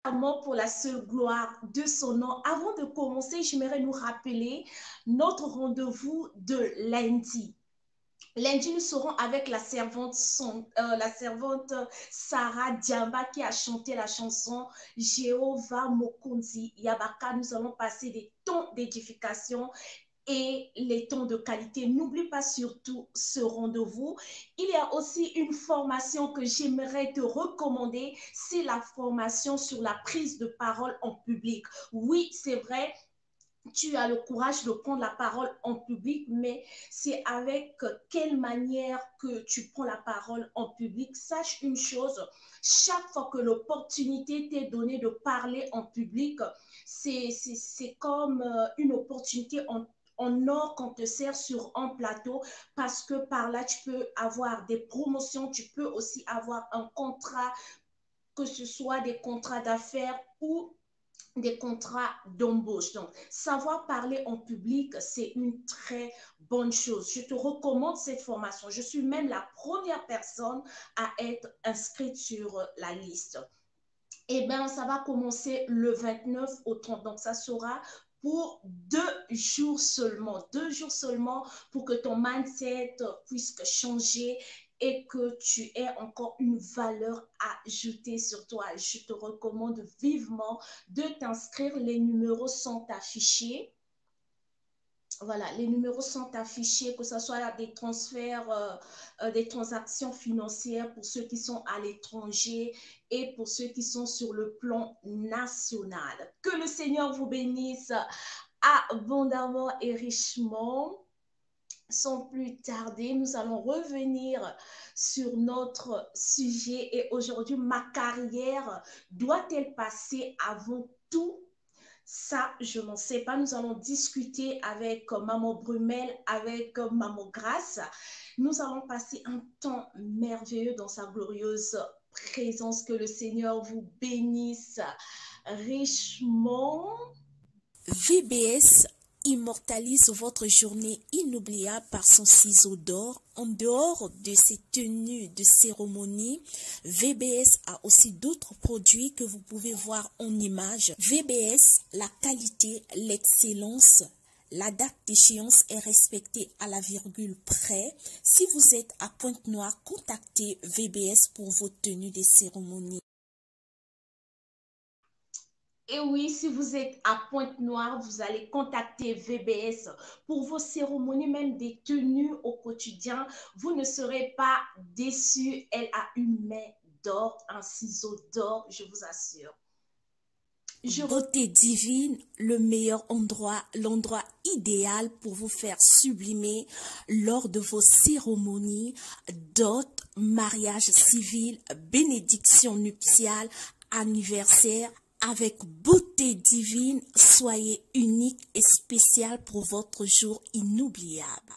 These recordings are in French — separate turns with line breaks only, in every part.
pour la seule gloire de son nom. Avant de commencer, j'aimerais nous rappeler notre rendez-vous de lundi. Lundi, nous serons avec la servante Sarah Diamba qui a chanté la chanson Jéhovah Mokonzi Yabaka. Nous allons passer des temps d'édification et les temps de qualité. N'oublie pas surtout ce rendez-vous. Il y a aussi une formation que j'aimerais te recommander, c'est la formation sur la prise de parole en public. Oui, c'est vrai, tu as le courage de prendre la parole en public, mais c'est avec quelle manière que tu prends la parole en public. Sache une chose, chaque fois que l'opportunité t'est donnée de parler en public, c'est comme une opportunité en or qu'on te sert sur un plateau parce que par là, tu peux avoir des promotions, tu peux aussi avoir un contrat, que ce soit des contrats d'affaires ou des contrats d'embauche. Donc, savoir parler en public, c'est une très bonne chose. Je te recommande cette formation. Je suis même la première personne à être inscrite sur la liste. Eh bien, ça va commencer le 29 au 30. Donc, ça sera pour 2 jours seulement. 2 jours seulement pour que ton mindset puisse changer et que tu aies encore une valeur ajoutée sur toi. Je te recommande vivement de t'inscrire. Les numéros sont affichés. Voilà, les numéros sont affichés, que ce soit des transferts, des transactions financières pour ceux qui sont à l'étranger et pour ceux qui sont sur le plan national. Que le Seigneur vous bénisse abondamment et richement. Sans plus tarder, nous allons revenir sur notre sujet. Et aujourd'hui, ma carrière doit-elle passer avant tout? Ça, je n'en sais pas. Nous allons discuter avec Maman Brumel, avec Maman Grace. Nous allons passer un temps merveilleux dans sa glorieuse présence. Que le Seigneur vous bénisse richement.
VBS immortalise votre journée inoubliable par son ciseau d'or. En dehors de ses tenues de cérémonie, VBS a aussi d'autres produits que vous pouvez voir en image. VBS, la qualité, l'excellence. La date d'échéance est respectée à la virgule près. Si vous êtes à Pointe-Noire, contactez VBS pour vos tenues de cérémonie.
Et oui, si vous êtes à Pointe-Noire, vous allez contacter VBS pour vos cérémonies, même des tenues au quotidien. Vous ne serez pas déçus. Elle a une main d'or, un ciseau d'or, je vous assure.
Beauté divine, le meilleur endroit, l'endroit idéal pour vous faire sublimer lors de vos cérémonies, dot, mariage civil, bénédiction nuptiale, anniversaire. Avec beauté divine, soyez unique et spécial pour votre jour inoubliable.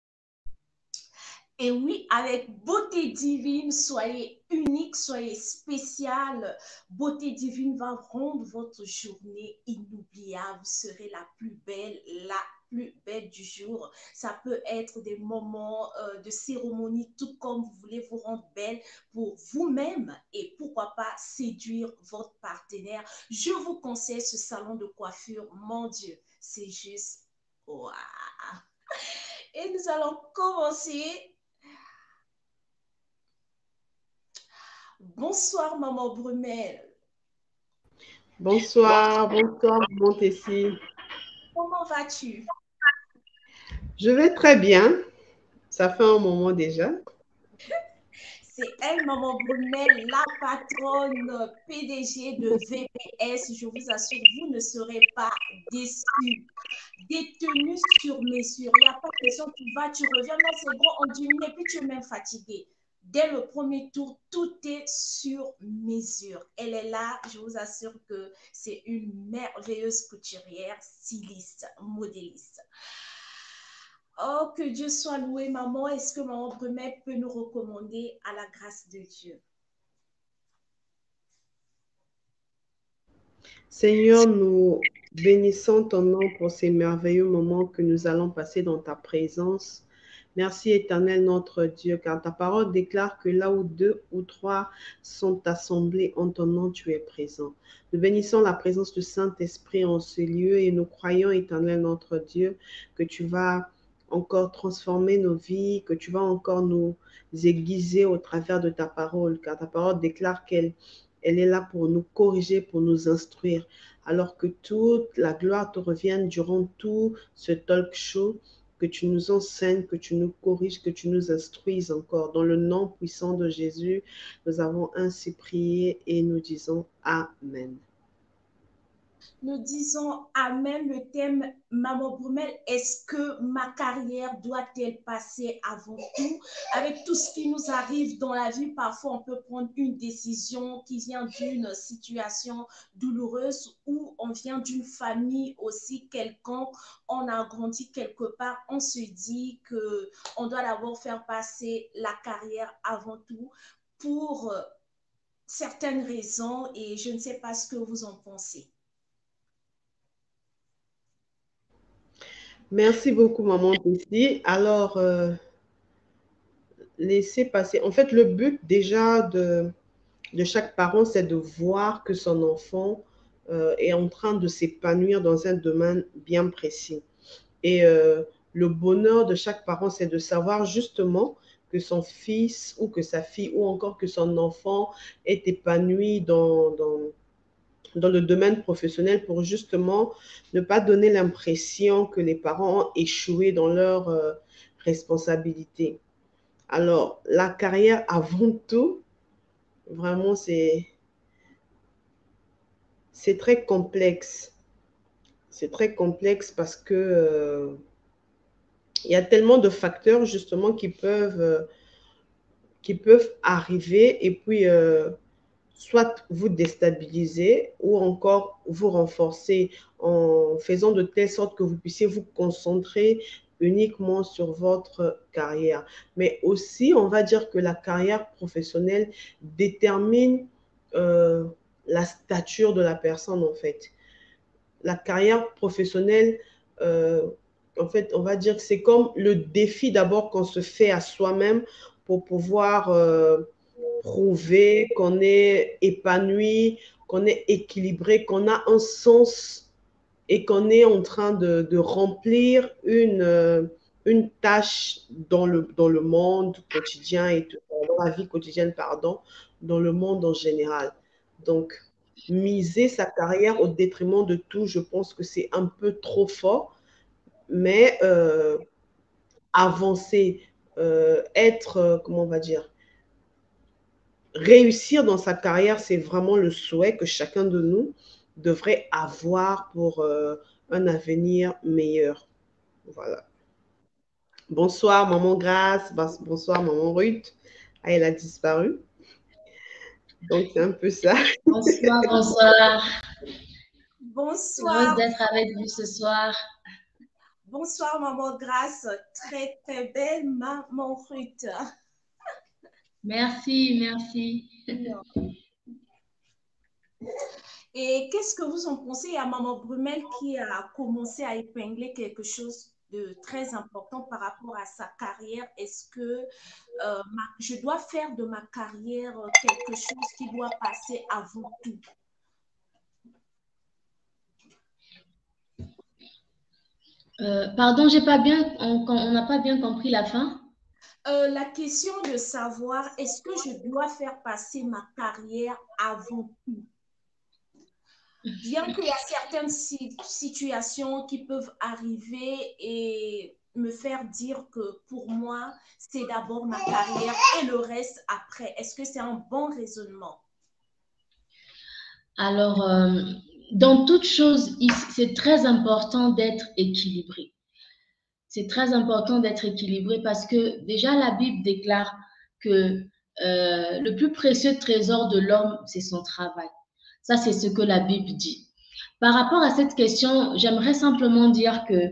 Et oui, avec beauté divine, soyez unique, soyez spécial. Beauté divine va rendre votre journée inoubliable. Vous serez la plus belle du jour. Ça peut être des moments de cérémonie, tout comme vous voulez vous rendre belle pour vous-même et pourquoi pas séduire votre partenaire. Je vous conseille ce salon de coiffure. Mon Dieu, c'est juste waouh. Et nous allons commencer. Bonsoir, Maman Brumel.
Bonsoir, bonsoir, Montessi.
Comment vas-tu?
Je vais très bien. Ça fait un moment déjà.
C'est elle, Maman Brumel, la patronne PDG de VPS. Je vous assure, vous ne serez pas déçus. Des tenues sur mesure. Il n'y a pas de question, tu vas, tu reviens. Non, c'est bon, on diminue et puis tu es même fatigué. Dès le premier tour, tout est sur mesure. Elle est là, je vous assure que c'est une merveilleuse couturière, styliste, modéliste. Oh, que Dieu soit loué, maman. Est-ce que Maman Brumel peut nous recommander à la grâce de Dieu?
Seigneur, nous bénissons ton nom pour ces merveilleux moments que nous allons passer dans ta présence. Merci éternel notre Dieu, car ta parole déclare que là où deux ou trois sont assemblés en ton nom, tu es présent. Nous bénissons la présence du Saint-Esprit en ce lieu et nous croyons éternel notre Dieu que tu vas encore transformer nos vies, que tu vas encore nous aiguiser au travers de ta parole, car ta parole déclare qu'elle est là pour nous corriger, pour nous instruire, alors que toute la gloire te revienne durant tout ce talk show, que tu nous enseignes, que tu nous corriges, que tu nous instruises encore. Dans le nom puissant de Jésus, nous avons ainsi prié et nous disons Amen.
Nous disons Amen, le thème Maman Brumel, est-ce que ma carrière doit-elle passer avant tout? Avec tout ce qui nous arrive dans la vie, parfois on peut prendre une décision qui vient d'une situation douloureuse ou on vient d'une famille aussi quelconque, on a grandi quelque part, on se dit qu'on doit d'abord faire passer la carrière avant tout pour certaines raisons et je ne sais pas ce que vous en pensez.
Merci beaucoup, maman Tessie. Alors, laissez passer. En fait, le but déjà de chaque parent, c'est de voir que son enfant est en train de s'épanouir dans un domaine bien précis. Et le bonheur de chaque parent, c'est de savoir justement que son fils ou que sa fille ou encore que son enfant est épanoui dans le domaine professionnel pour justement ne pas donner l'impression que les parents ont échoué dans leurs responsabilités. Alors, la carrière avant tout, vraiment, c'est très complexe. C'est très complexe parce que il y a tellement de facteurs justement qui peuvent arriver et puis soit vous déstabiliser ou encore vous renforcer en faisant de telle sorte que vous puissiez vous concentrer uniquement sur votre carrière. Mais aussi, on va dire que la carrière professionnelle détermine la stature de la personne en fait. La carrière professionnelle, en fait, on va dire que c'est comme le défi d'abord qu'on se fait à soi-même pour pouvoir prouver qu'on est épanoui, qu'on est équilibré, qu'on a un sens et qu'on est en train de remplir une tâche dans le monde quotidien et dans la vie quotidienne, pardon, dans le monde en général. Donc, miser sa carrière au détriment de tout, je pense que c'est un peu trop fort, mais avancer, être, comment on va dire, réussir dans sa carrière, c'est vraiment le souhait que chacun de nous devrait avoir pour un avenir meilleur. Voilà. Bonsoir, maman Grace. Bonsoir, maman Ruth. Ah, elle a disparu. Donc, c'est un peu ça.
Bonsoir, bonsoir.
Bonsoir.
Heureuse d'être avec vous ce soir.
Bonsoir, maman Grace. Très, très belle maman Ruth.
Merci, merci.
Et qu'est-ce que vous en pensez à maman Brumel qui a commencé à épingler quelque chose de très important par rapport à sa carrière? Est-ce que je dois faire de ma carrière quelque chose qui doit passer avant tout?
Pardon, on n'a pas bien compris la fin.
La question de savoir, est-ce que je dois faire passer ma carrière avant tout? Bien qu'il y a certaines situations qui peuvent arriver et me faire dire que pour moi, c'est d'abord ma carrière et le reste après. Est-ce que c'est un bon raisonnement?
Alors, dans toute chose, c'est très important d'être équilibré. C'est très important d'être équilibré parce que déjà la Bible déclare que le plus précieux trésor de l'homme, c'est son travail. Ça, c'est ce que la Bible dit. Par rapport à cette question, j'aimerais simplement dire que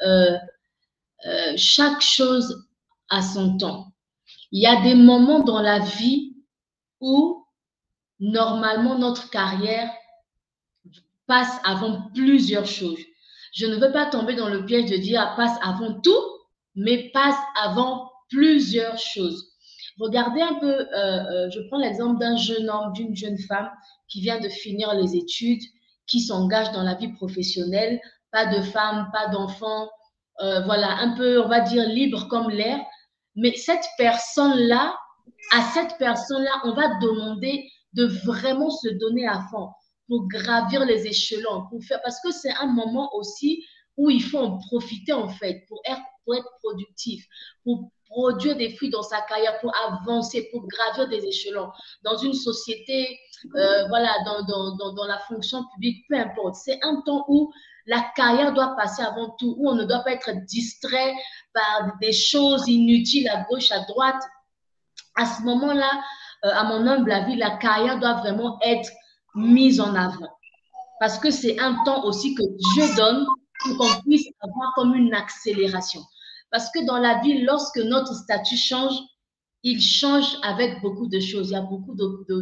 chaque chose a son temps. Il y a des moments dans la vie où normalement notre carrière passe avant plusieurs choses. Je ne veux pas tomber dans le piège de dire passe avant tout, mais passe avant plusieurs choses. Regardez un peu, je prends l'exemple d'un jeune homme, d'une jeune femme qui vient de finir les études, qui s'engage dans la vie professionnelle, pas de femme, pas d'enfant, voilà, un peu, on va dire, libre comme l'air. Mais cette personne-là, à cette personne-là, on va demander de vraiment se donner à fond pour gravir les échelons, pour faire, parce que c'est un moment aussi où il faut en profiter en fait pour être productif, pour produire des fruits dans sa carrière, pour avancer, pour gravir des échelons dans une société, voilà, dans la fonction publique, peu importe. C'est un temps où la carrière doit passer avant tout, où on ne doit pas être distrait par des choses inutiles à gauche, à droite. À ce moment-là, à mon humble avis, la carrière doit vraiment être mise en avant. Parce que c'est un temps aussi que Dieu donne pour qu'on puisse avoir comme une accélération. Parce que dans la vie, lorsque notre statut change, il change avec beaucoup de choses. Il y a beaucoup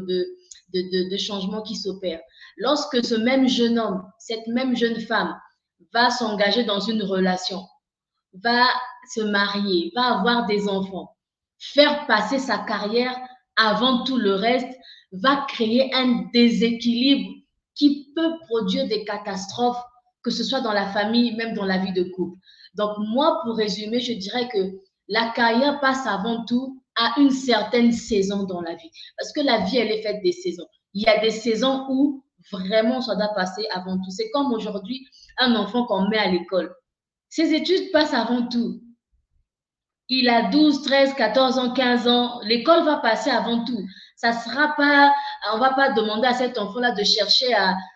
de changements qui s'opèrent. Lorsque ce même jeune homme, cette même jeune femme va s'engager dans une relation, va se marier, va avoir des enfants, faire passer sa carrière avant tout le reste, va créer un déséquilibre qui peut produire des catastrophes, que ce soit dans la famille, même dans la vie de couple. Donc moi, pour résumer, je dirais que la carrière passe avant tout à une certaine saison dans la vie. Parce que la vie, elle est faite des saisons. Il y a des saisons où vraiment ça doit passer avant tout. C'est comme aujourd'hui, un enfant qu'on met à l'école. Ses études passent avant tout. Il a 12, 13, 14 ans, 15 ans. L'école va passer avant tout. Ça sera pas, on va pas demander à cet enfant-là de chercher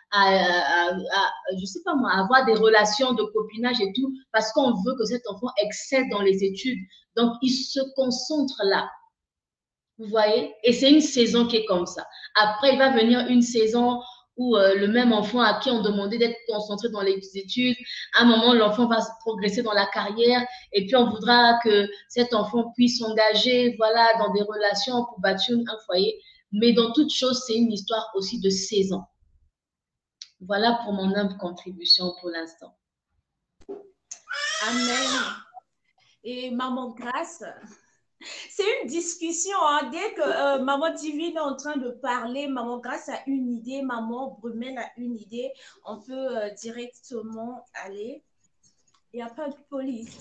je sais pas moi, avoir des relations de copinage et tout, parce qu'on veut que cet enfant excelle dans les études. Donc, il se concentre là. Vous voyez? Et c'est une saison qui est comme ça. Après, il va venir une saison où le même enfant à qui on demandait d'être concentré dans les études, à un moment, l'enfant va progresser dans la carrière et puis on voudra que cet enfant puisse s'engager, voilà, dans des relations pour bâtir un foyer. Mais dans toute chose, c'est une histoire aussi de saison. Voilà pour mon humble contribution pour l'instant.
Amen. Et Maman Grâce, c'est une discussion. Hein. Dès que Maman Divine est en train de parler, Maman Grâce a une idée, Maman Brumel a une idée, on peut directement aller. Il n'y a pas de police.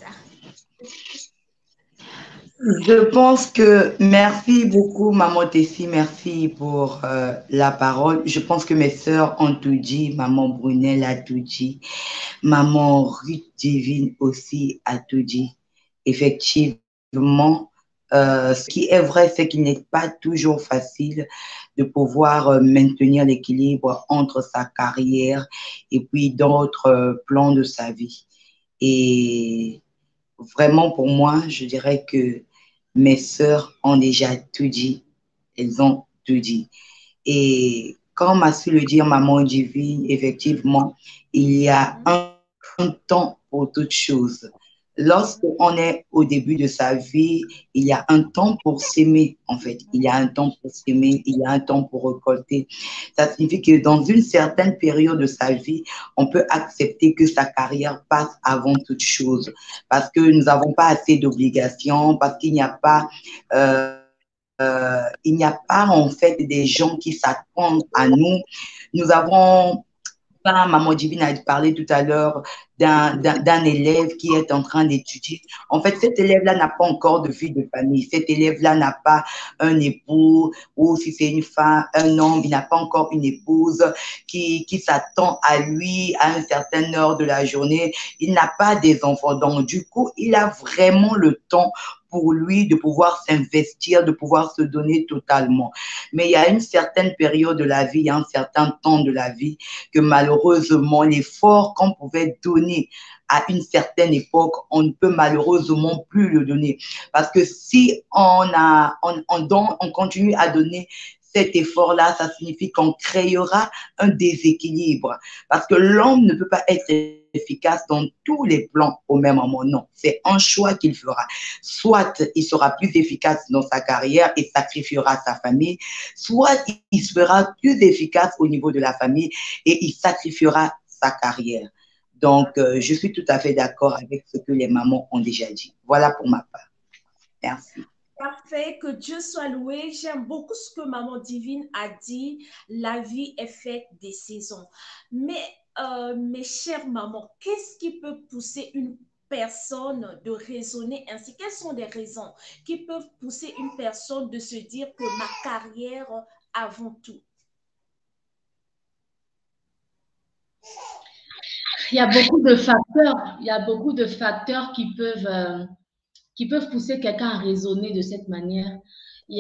Je pense que, merci beaucoup, Maman Tessie, merci pour la parole. Je pense que mes sœurs ont tout dit, Maman Brunel a tout dit, Maman Ruth Divine aussi a tout dit. Effectivement, ce qui est vrai, c'est qu'il n'est pas toujours facile de pouvoir maintenir l'équilibre entre sa carrière et puis d'autres plans de sa vie. Et vraiment, pour moi, je dirais que mes sœurs ont déjà tout dit. Elles ont tout dit. Et comme m'a su le dire Maman Divine, effectivement, il y a un temps pour toute chose. Lorsqu'on est au début de sa vie, il y a un temps pour s'aimer, en fait. Il y a un temps pour s'aimer, il y a un temps pour récolter. Ça signifie que dans une certaine période de sa vie, on peut accepter que sa carrière passe avant toute chose. Parce que nous n'avons pas assez d'obligations, parce qu'il n'y a pas... en fait des gens qui s'attendent à nous. Nous avons, Maman Divine a parlé tout à l'heure d'un élève qui est en train d'étudier. En fait, cet élève-là n'a pas encore de vie de famille. Cet élève-là n'a pas un époux, ou si c'est une femme, un homme, il n'a pas encore une épouse qui s'attend à lui à une certaine heure de la journée. Il n'a pas des enfants. Donc, du coup, il a vraiment le temps pour lui de pouvoir s'investir, de pouvoir se donner totalement. Mais il y a une certaine période de la vie, un certain temps de la vie que malheureusement, l'effort qu'on pouvait donner à une certaine époque, on ne peut malheureusement plus le donner. Parce que si on continue à donner cet effort-là, ça signifie qu'on créera un déséquilibre. Parce que l'homme ne peut pas être efficace dans tous les plans au même moment. Non, c'est un choix qu'il fera. Soit il sera plus efficace dans sa carrière et sacrifiera sa famille, soit il sera plus efficace au niveau de la famille et il sacrifiera sa carrière. Donc, je suis tout à fait d'accord avec ce que les mamans ont déjà dit. Voilà pour ma part. Merci.
Parfait, que Dieu soit loué. J'aime beaucoup ce que Maman Divine a dit. La vie est faite des saisons. Mais, mes chères mamans, qu'est-ce qui peut pousser une personne de raisonner ainsi? Quelles sont les raisons qui peuvent pousser une personne de se dire que ma carrière avant tout?
Il y a beaucoup de facteurs. Il y a beaucoup de facteurs qui peuvent pousser quelqu'un à raisonner de cette manière. Il y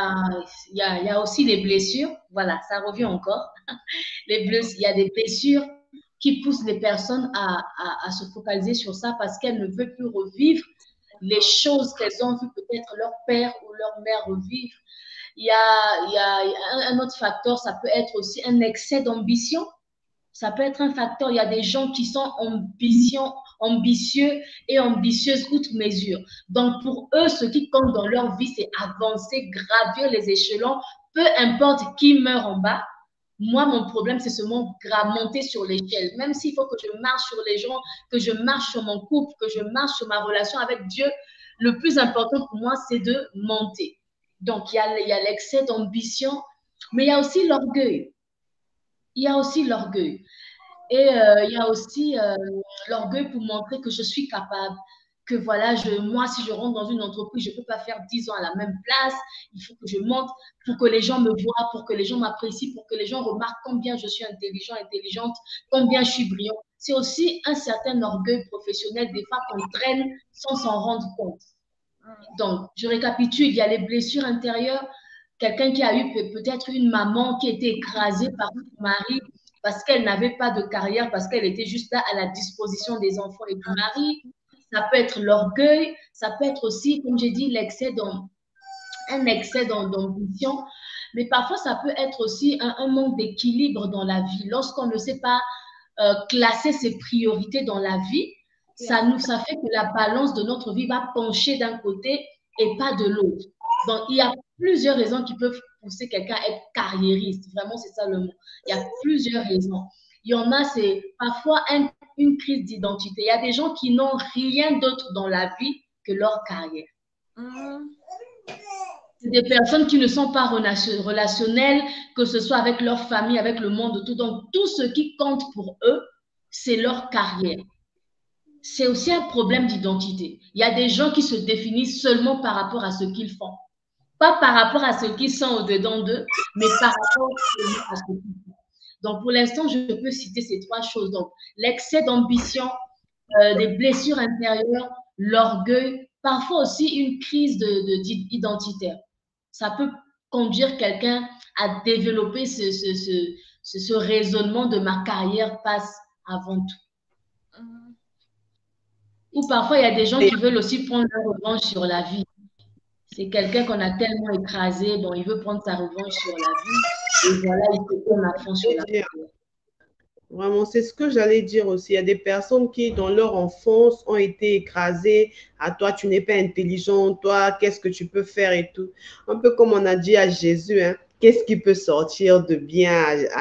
a aussi les blessures. Voilà, ça revient encore. Il y a des blessures qui poussent les personnes à se focaliser sur ça parce qu'elles ne veulent plus revivre les choses qu'elles ont vu peut-être leur père ou leur mère revivre. Il y a un autre facteur, ça peut être aussi un excès d'ambition. Ça peut être un facteur. Il y a des gens qui sont ambitieux et ambitieuses outre mesure. Donc, pour eux, ce qui compte dans leur vie, c'est avancer, gravir les échelons, peu importe qui meurt en bas. Moi, mon problème, c'est seulement monter sur l'échelle. Même s'il faut que je marche sur les gens, que je marche sur mon couple, que je marche sur ma relation avec Dieu, le plus important pour moi, c'est de monter. Donc, il y a l'excès d'ambition, mais il y a aussi l'orgueil. Il y a aussi l'orgueil. Et il y a aussi l'orgueil pour montrer que je suis capable, que voilà, moi, si je rentre dans une entreprise, je ne peux pas faire 10 ans à la même place. Il faut que je monte pour que les gens me voient, pour que les gens m'apprécient, pour que les gens remarquent combien je suis intelligente, combien je suis brillant. C'est aussi un certain orgueil professionnel, des fois qu'on traîne sans s'en rendre compte. Donc, je récapitule, il y a les blessures intérieures. Quelqu'un qui a eu peut-être une maman qui était écrasée par son mari parce qu'elle n'avait pas de carrière, parce qu'elle était juste là à la disposition des enfants et du mari. Ça peut être l'orgueil, ça peut être aussi, comme j'ai dit, un excès d'ambition. Mais parfois, ça peut être aussi un manque d'équilibre dans la vie. Lorsqu'on ne sait pas classer ses priorités dans la vie, ça fait que la balance de notre vie va pencher d'un côté et pas de l'autre. Donc, il y a plusieurs raisons qui peuvent pousser quelqu'un à être carriériste. Vraiment, c'est ça le mot. Il y a plusieurs raisons. Il y en a, c'est parfois une crise d'identité. Il y a des gens qui n'ont rien d'autre dans la vie que leur carrière. C'est des personnes qui ne sont pas relationnelles, que ce soit avec leur famille, avec le monde, tout. Donc, tout ce qui compte pour eux, c'est leur carrière. C'est aussi un problème d'identité. Il y a des gens qui se définissent seulement par rapport à ce qu'ils font. Pas par rapport à ce qu'ils sont au-dedans d'eux, mais par rapport à ce qu'ils font. Donc, pour l'instant, je peux citer ces trois choses. Donc, l'excès d'ambition, des blessures intérieures, l'orgueil, parfois aussi une crise identitaire. Ça peut conduire quelqu'un à développer ce raisonnement de ma carrière passe avant tout. Ou parfois, il y a des gens qui veulent aussi prendre leur revanche sur la vie. C'est quelqu'un qu'on a tellement écrasé, bon, il veut prendre sa revanche sur la vie. Et voilà, il se tourne à fond sur la vie.
Vraiment, c'est ce que j'allais dire aussi. Il y a des personnes qui, dans leur enfance, ont été écrasées. À toi, tu n'es pas intelligent. Toi, qu'est-ce que tu peux faire et tout. Un peu comme on a dit à Jésus, hein, qu'est-ce qui peut sortir de bien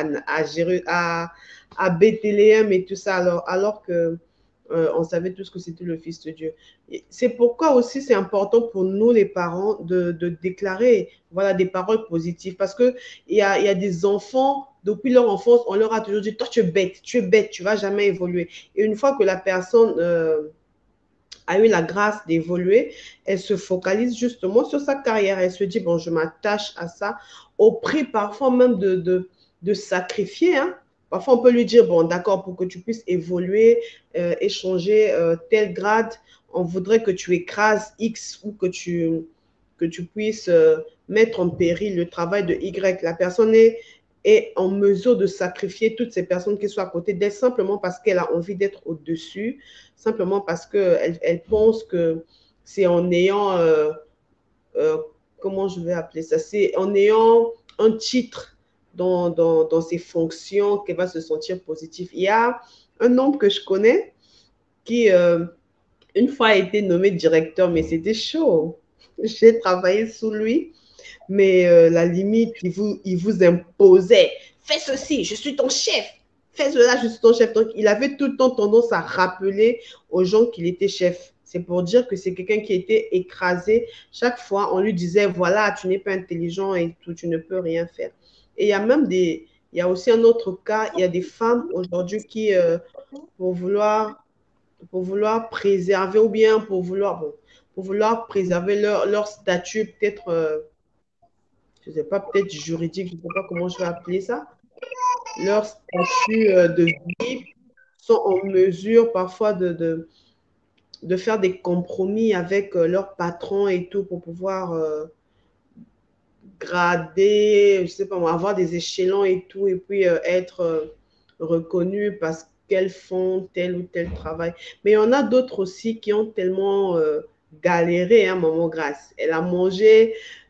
à Bethléem et tout ça, alors que on savait tous que c'était le Fils de Dieu. C'est pourquoi aussi c'est important pour nous, les parents, de déclarer voilà, des paroles positives. Parce qu'il y a des enfants, depuis leur enfance, on leur a toujours dit, toi tu es bête, tu ne vas jamais évoluer. Et une fois que la personne a eu la grâce d'évoluer, elle se focalise justement sur sa carrière. Elle se dit, bon, je m'attache à ça, au prix parfois même de sacrifier, hein. Parfois, on peut lui dire, bon, d'accord, pour que tu puisses évoluer, échanger tel grade, on voudrait que tu écrases X ou que tu puisses mettre en péril le travail de Y. La personne est en mesure de sacrifier toutes ces personnes qui sont à côté d'elle simplement parce qu'elle a envie d'être au-dessus, simplement parce qu'elle pense que c'est en ayant, comment je vais appeler ça, c'est en ayant un titre dans ses fonctions qu'elle va se sentir positive. Il y a un homme que je connais qui, une fois, a été nommé directeur, mais c'était chaud. J'ai travaillé sous lui, mais la limite, il vous imposait. Fais ceci, je suis ton chef. fais cela, je suis ton chef. Donc, il avait tout le temps tendance à rappeler aux gens qu'il était chef. C'est pour dire que c'est quelqu'un qui était écrasé. Chaque fois, on lui disait, voilà, tu n'es pas intelligent et tout, tu ne peux rien faire. Et il y a même il y a aussi un autre cas, il y a des femmes aujourd'hui qui, pour vouloir préserver ou bien pour vouloir préserver leur statut, peut-être, je ne sais pas, peut-être juridique, je ne sais pas comment je vais appeler ça, leur statut de vie, sont en mesure parfois de faire des compromis avec leur patron et tout pour pouvoir grader, je sais pas moi, avoir des échelons et tout, et puis être reconnus parce qu'elles font tel ou tel travail. Mais il y en a d'autres aussi qui ont tellement galéré, hein, Maman Grace. Elle a mangé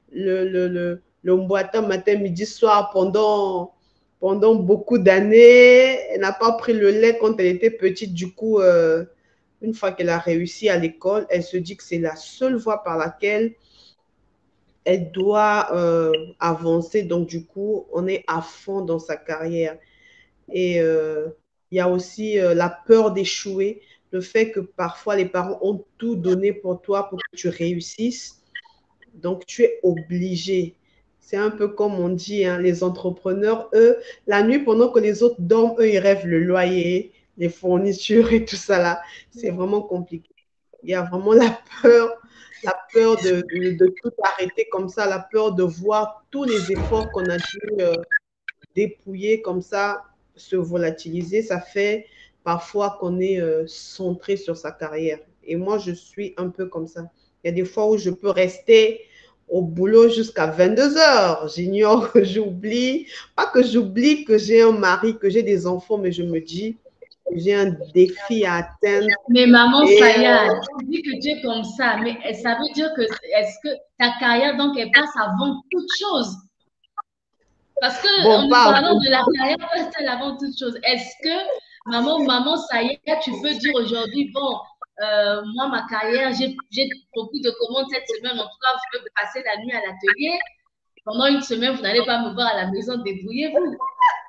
le mboita matin, midi, soir pendant beaucoup d'années. Elle n'a pas pris le lait quand elle était petite. Du coup, une fois qu'elle a réussi à l'école, elle se dit que c'est la seule voie par laquelle elle doit avancer. Donc, du coup, on est à fond dans sa carrière. Et il y a aussi la peur d'échouer, le fait que parfois les parents ont tout donné pour toi pour que tu réussisses. Donc, tu es obligé. C'est un peu comme on dit, hein, les entrepreneurs, eux, la nuit, pendant que les autres dorment, eux, ils rêvent le loyer, les fournitures et tout ça là. C'est vraiment compliqué. Il y a vraiment la peur de tout arrêter comme ça, la peur de voir tous les efforts qu'on a dû dépouiller comme ça, se volatiliser. Ça fait parfois qu'on est centré sur sa carrière. Et moi, je suis un peu comme ça. Il y a des fois où je peux rester au boulot jusqu'à 22 heures. J'ignore, que j'oublie, pas que j'oublie que j'ai un mari, que j'ai des enfants, mais je me dis que j'ai un défi à atteindre.
Mais maman Saya, tu dis que tu es comme ça, mais ça veut dire que est-ce que ta carrière, donc, elle passe avant toute chose? Parce que
Bon,
en nous parlant de la carrière, passe-t-elle avant toute chose? Est-ce que maman Saya, tu peux dire aujourd'hui, bon, moi, ma carrière, j'ai beaucoup de commandes cette semaine. En tout cas, je peux passer la nuit à l'atelier. Pendant une semaine, vous n'allez pas me voir à la maison, débrouillez-vous.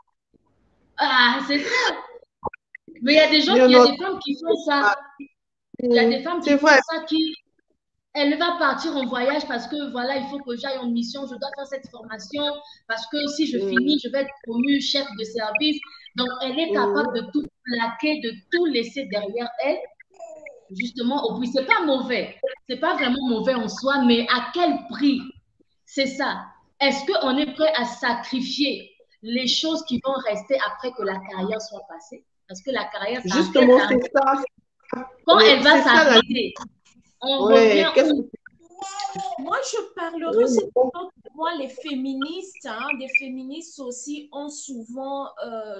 Ah, c'est ça. Mais il y a des gens, il y a des femmes qui font ça. Il y a des femmes qui font ça, elle va partir en voyage parce que voilà, il faut que j'aille en mission, je dois faire cette formation parce que si je finis, je vais être promue chef de service. Donc, elle est capable de tout plaquer, de tout laisser derrière elle. Justement, au prix, c'est pas mauvais, c'est pas vraiment mauvais en soi, mais à quel prix? C'est ça. Est-ce qu'on est prêt à sacrifier les choses qui vont rester après que la carrière soit passée? Parce que la carrière, ça
justement, c'est ça.
Quand elle va s'arrêter, on revient où?
Moi, je parlerai, c'est plutôt moi, les féministes, hein, des féministes aussi vont souvent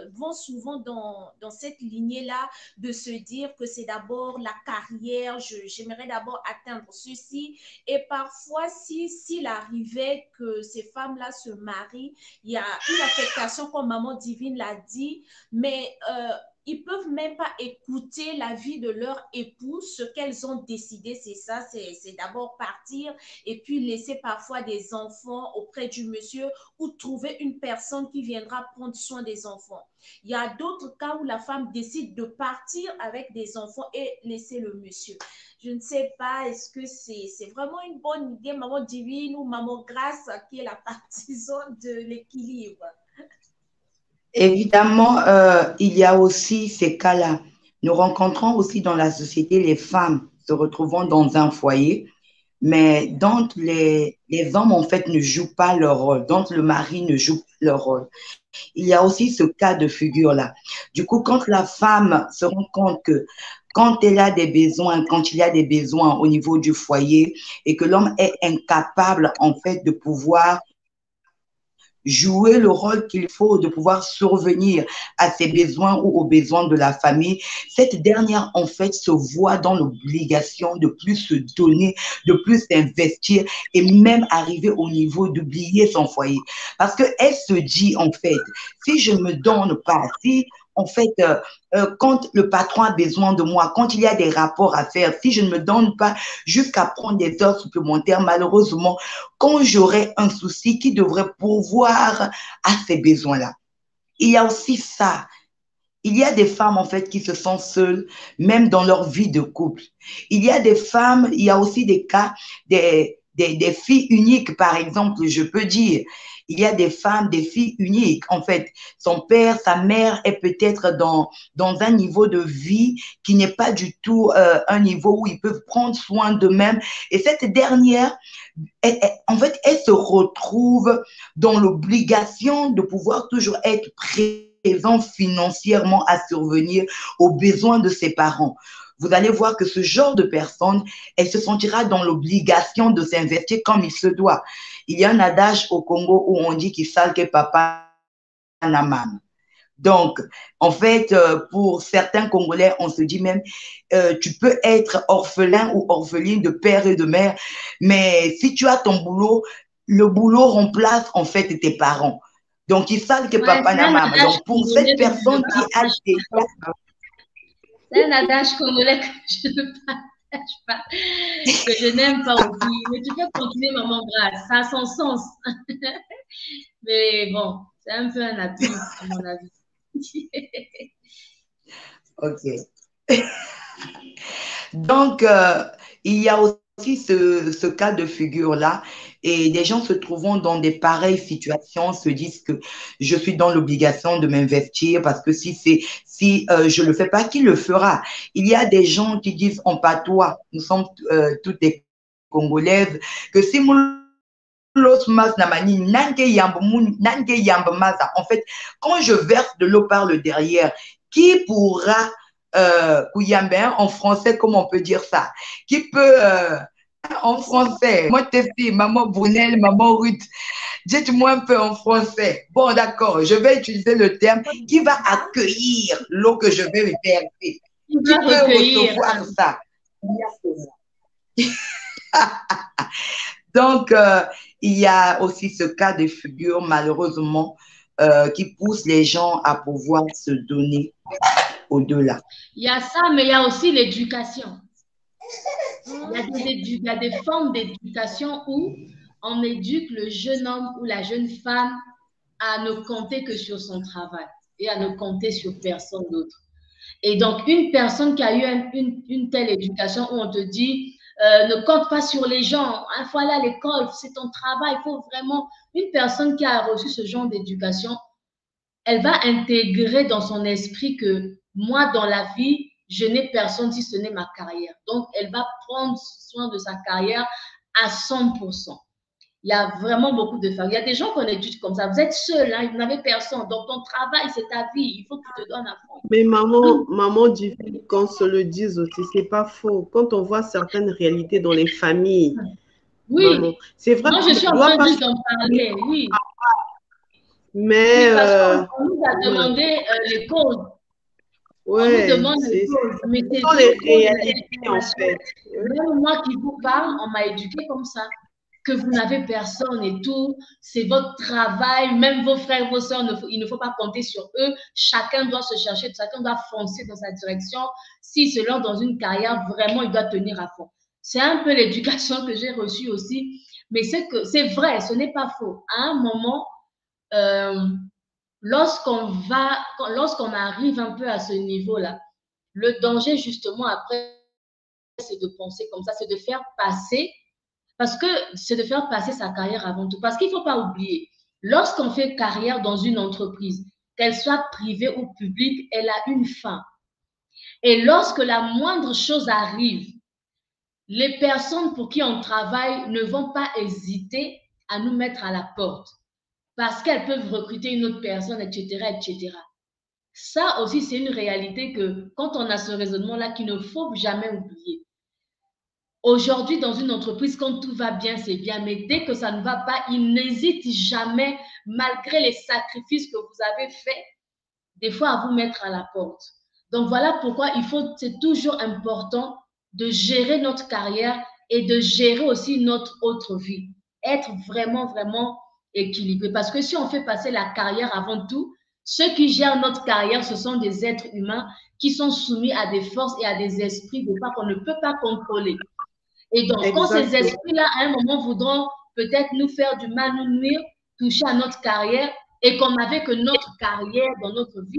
dans cette lignée-là de se dire que c'est d'abord la carrière, j'aimerais d'abord atteindre ceci. Et parfois, s'il arrivait que ces femmes-là se marient, il y a une affectation, comme Maman Divine l'a dit, mais ils peuvent même pas écouter l'avis de leur époux, ce qu'elles ont décidé, c'est ça, c'est d'abord partir et puis laisser parfois des enfants auprès du monsieur ou trouver une personne qui viendra prendre soin des enfants. Il y a d'autres cas où la femme décide de partir avec des enfants et laisser le monsieur. Je ne sais pas, est-ce que c'est vraiment une bonne idée, Maman Divine ou Maman Grace, qui est la partisane de l'équilibre?
Évidemment, il y a aussi ces cas-là. Nous rencontrons aussi dans la société les femmes se retrouvant dans un foyer, mais dont les hommes, en fait, ne jouent pas leur rôle, dont le mari ne joue pas leur rôle. Il y a aussi ce cas de figure-là. Du coup, quand la femme se rend compte que quand elle a des besoins, quand il y a des besoins au niveau du foyer et que l'homme est incapable, en fait, de pouvoir jouer le rôle qu'il faut, de pouvoir survenir à ses besoins ou aux besoins de la famille, cette dernière, en fait, se voit dans l'obligation de plus se donner, de plus s'investir et même arriver au niveau d'oublier son foyer. Parce qu'elle se dit, en fait, si je ne me donne pas, si en fait, quand le patron a besoin de moi, quand il y a des rapports à faire, si je ne me donne pas jusqu'à prendre des heures supplémentaires, malheureusement, quand j'aurai un souci, qui devrait pourvoir à ces besoins-là? Il y a aussi ça. il y a des femmes, en fait, qui se sentent seules, même dans leur vie de couple. Il y a des femmes, il y a aussi des cas, des filles uniques, par exemple, je peux dire. Il y a des femmes, des filles uniques. En fait, son père, sa mère est peut-être dans un niveau de vie qui n'est pas du tout un niveau où ils peuvent prendre soin d'eux-mêmes. Et cette dernière, en fait, elle se retrouve dans l'obligation de pouvoir toujours être présent financièrement à survenir aux besoins de ses parents. Vous allez voir que ce genre de personne, elle se sentira dans l'obligation de s'investir comme il se doit. Il y a un adage au Congo où on dit qu'il sale que papa n'a maman. Donc, en fait, pour certains Congolais, on se dit même, tu peux être orphelin ou orpheline de père et de mère, mais si tu as ton boulot, le boulot remplace en fait tes parents. Donc, ils savent que papa n'a maman. Donc, pour cette personne qui a déjà...
C'est un adage congolais que je ne partage pas, que je n'aime pas aussi. Mais tu peux continuer, maman Grace, ça a son sens. Mais bon, c'est un peu un abus, à mon avis.
Ok. Donc, il y a aussi ce cas de figure-là. Et des gens se trouvant dans des pareilles situations se disent que je suis dans l'obligation de m'investir parce que si je le fais pas, qui le fera? Il y a des gens qui disent en patois, nous sommes toutes des Congolaises, que si en fait, quand je verse de l'eau par le derrière, qui pourra en français, comment on peut dire ça? Qui peut en français? Moi, tes filles, maman Brunel, maman Ruth, dites-moi un peu en français. Bon, d'accord, je vais utiliser le terme qui va accueillir l'eau que je vais verser. Qui peut recevoir ça? Donc, il y a aussi ce cas de figure, malheureusement, qui pousse les gens à pouvoir se donner au-delà.
Il y a ça, mais il y a aussi l'éducation. Il y a des formes d'éducation où on éduque le jeune homme ou la jeune femme à ne compter que sur son travail et à ne compter sur personne d'autre. Et donc, une personne qui a eu une telle éducation où on te dit ne compte pas sur les gens, il faut aller à l'école, c'est ton travail, il faut vraiment... Une personne qui a reçu ce genre d'éducation, elle va intégrer dans son esprit que moi, dans la vie, je n'ai personne si ce n'est ma carrière. Donc, elle va prendre soin de sa carrière à 100%. Il y a vraiment beaucoup de femmes. Il y a des gens qu'on éduque comme ça. Vous êtes seul, hein, vous n'avez personne. Donc, ton travail, c'est ta vie. Il faut que tu te donnes à fond.
Mais maman Divine, qu'on se le dise aussi, c'est pas faux. Quand on voit certaines réalités dans les familles,
oui,
c'est vrai.
Moi, je suis en train juste d'en parler, oui.
Mais
oui, parce qu'on nous a demandé les causes.
Ouais,
on nous demande les causes. Mais
ce sont les réalités, en fait.
Même moi qui vous parle, on m'a éduqué comme ça. Que vous n'avez personne et tout, c'est votre travail, même vos frères, vos soeurs, il ne faut pas compter sur eux. Chacun doit se chercher, chacun doit foncer dans sa direction. S'il se lance dans une carrière, vraiment, il doit tenir à fond. C'est un peu l'éducation que j'ai reçue aussi, mais c'est vrai, ce n'est pas faux. À un moment, lorsqu'on arrive un peu à ce niveau-là, le danger justement après, c'est de penser comme ça, c'est de faire passer. Parce que c'est de faire passer sa carrière avant tout. Parce qu'il ne faut pas oublier, lorsqu'on fait carrière dans une entreprise, qu'elle soit privée ou publique, elle a une fin. Et lorsque la moindre chose arrive, les personnes pour qui on travaille ne vont pas hésiter à nous mettre à la porte. Parce qu'elles peuvent recruter une autre personne, etc., etc. Ça aussi, c'est une réalité que quand on a ce raisonnement-là, qu'il ne faut jamais oublier. Aujourd'hui, dans une entreprise, quand tout va bien, c'est bien. Mais dès que ça ne va pas, ils n'hésitent jamais, malgré les sacrifices que vous avez faits, des fois à vous mettre à la porte. Donc, voilà pourquoi c'est toujours important de gérer notre carrière et de gérer aussi notre autre vie. Être vraiment, vraiment équilibré. Parce que si on fait passer la carrière avant tout, ceux qui gèrent notre carrière, ce sont des êtres humains qui sont soumis à des forces et à des esprits de part qu'on ne peut pas contrôler. Et donc, quand ces esprits-là, à un moment, voudront peut-être nous faire du mal, nous nuire, toucher à notre carrière, et qu'on n'avait que notre carrière dans notre vie,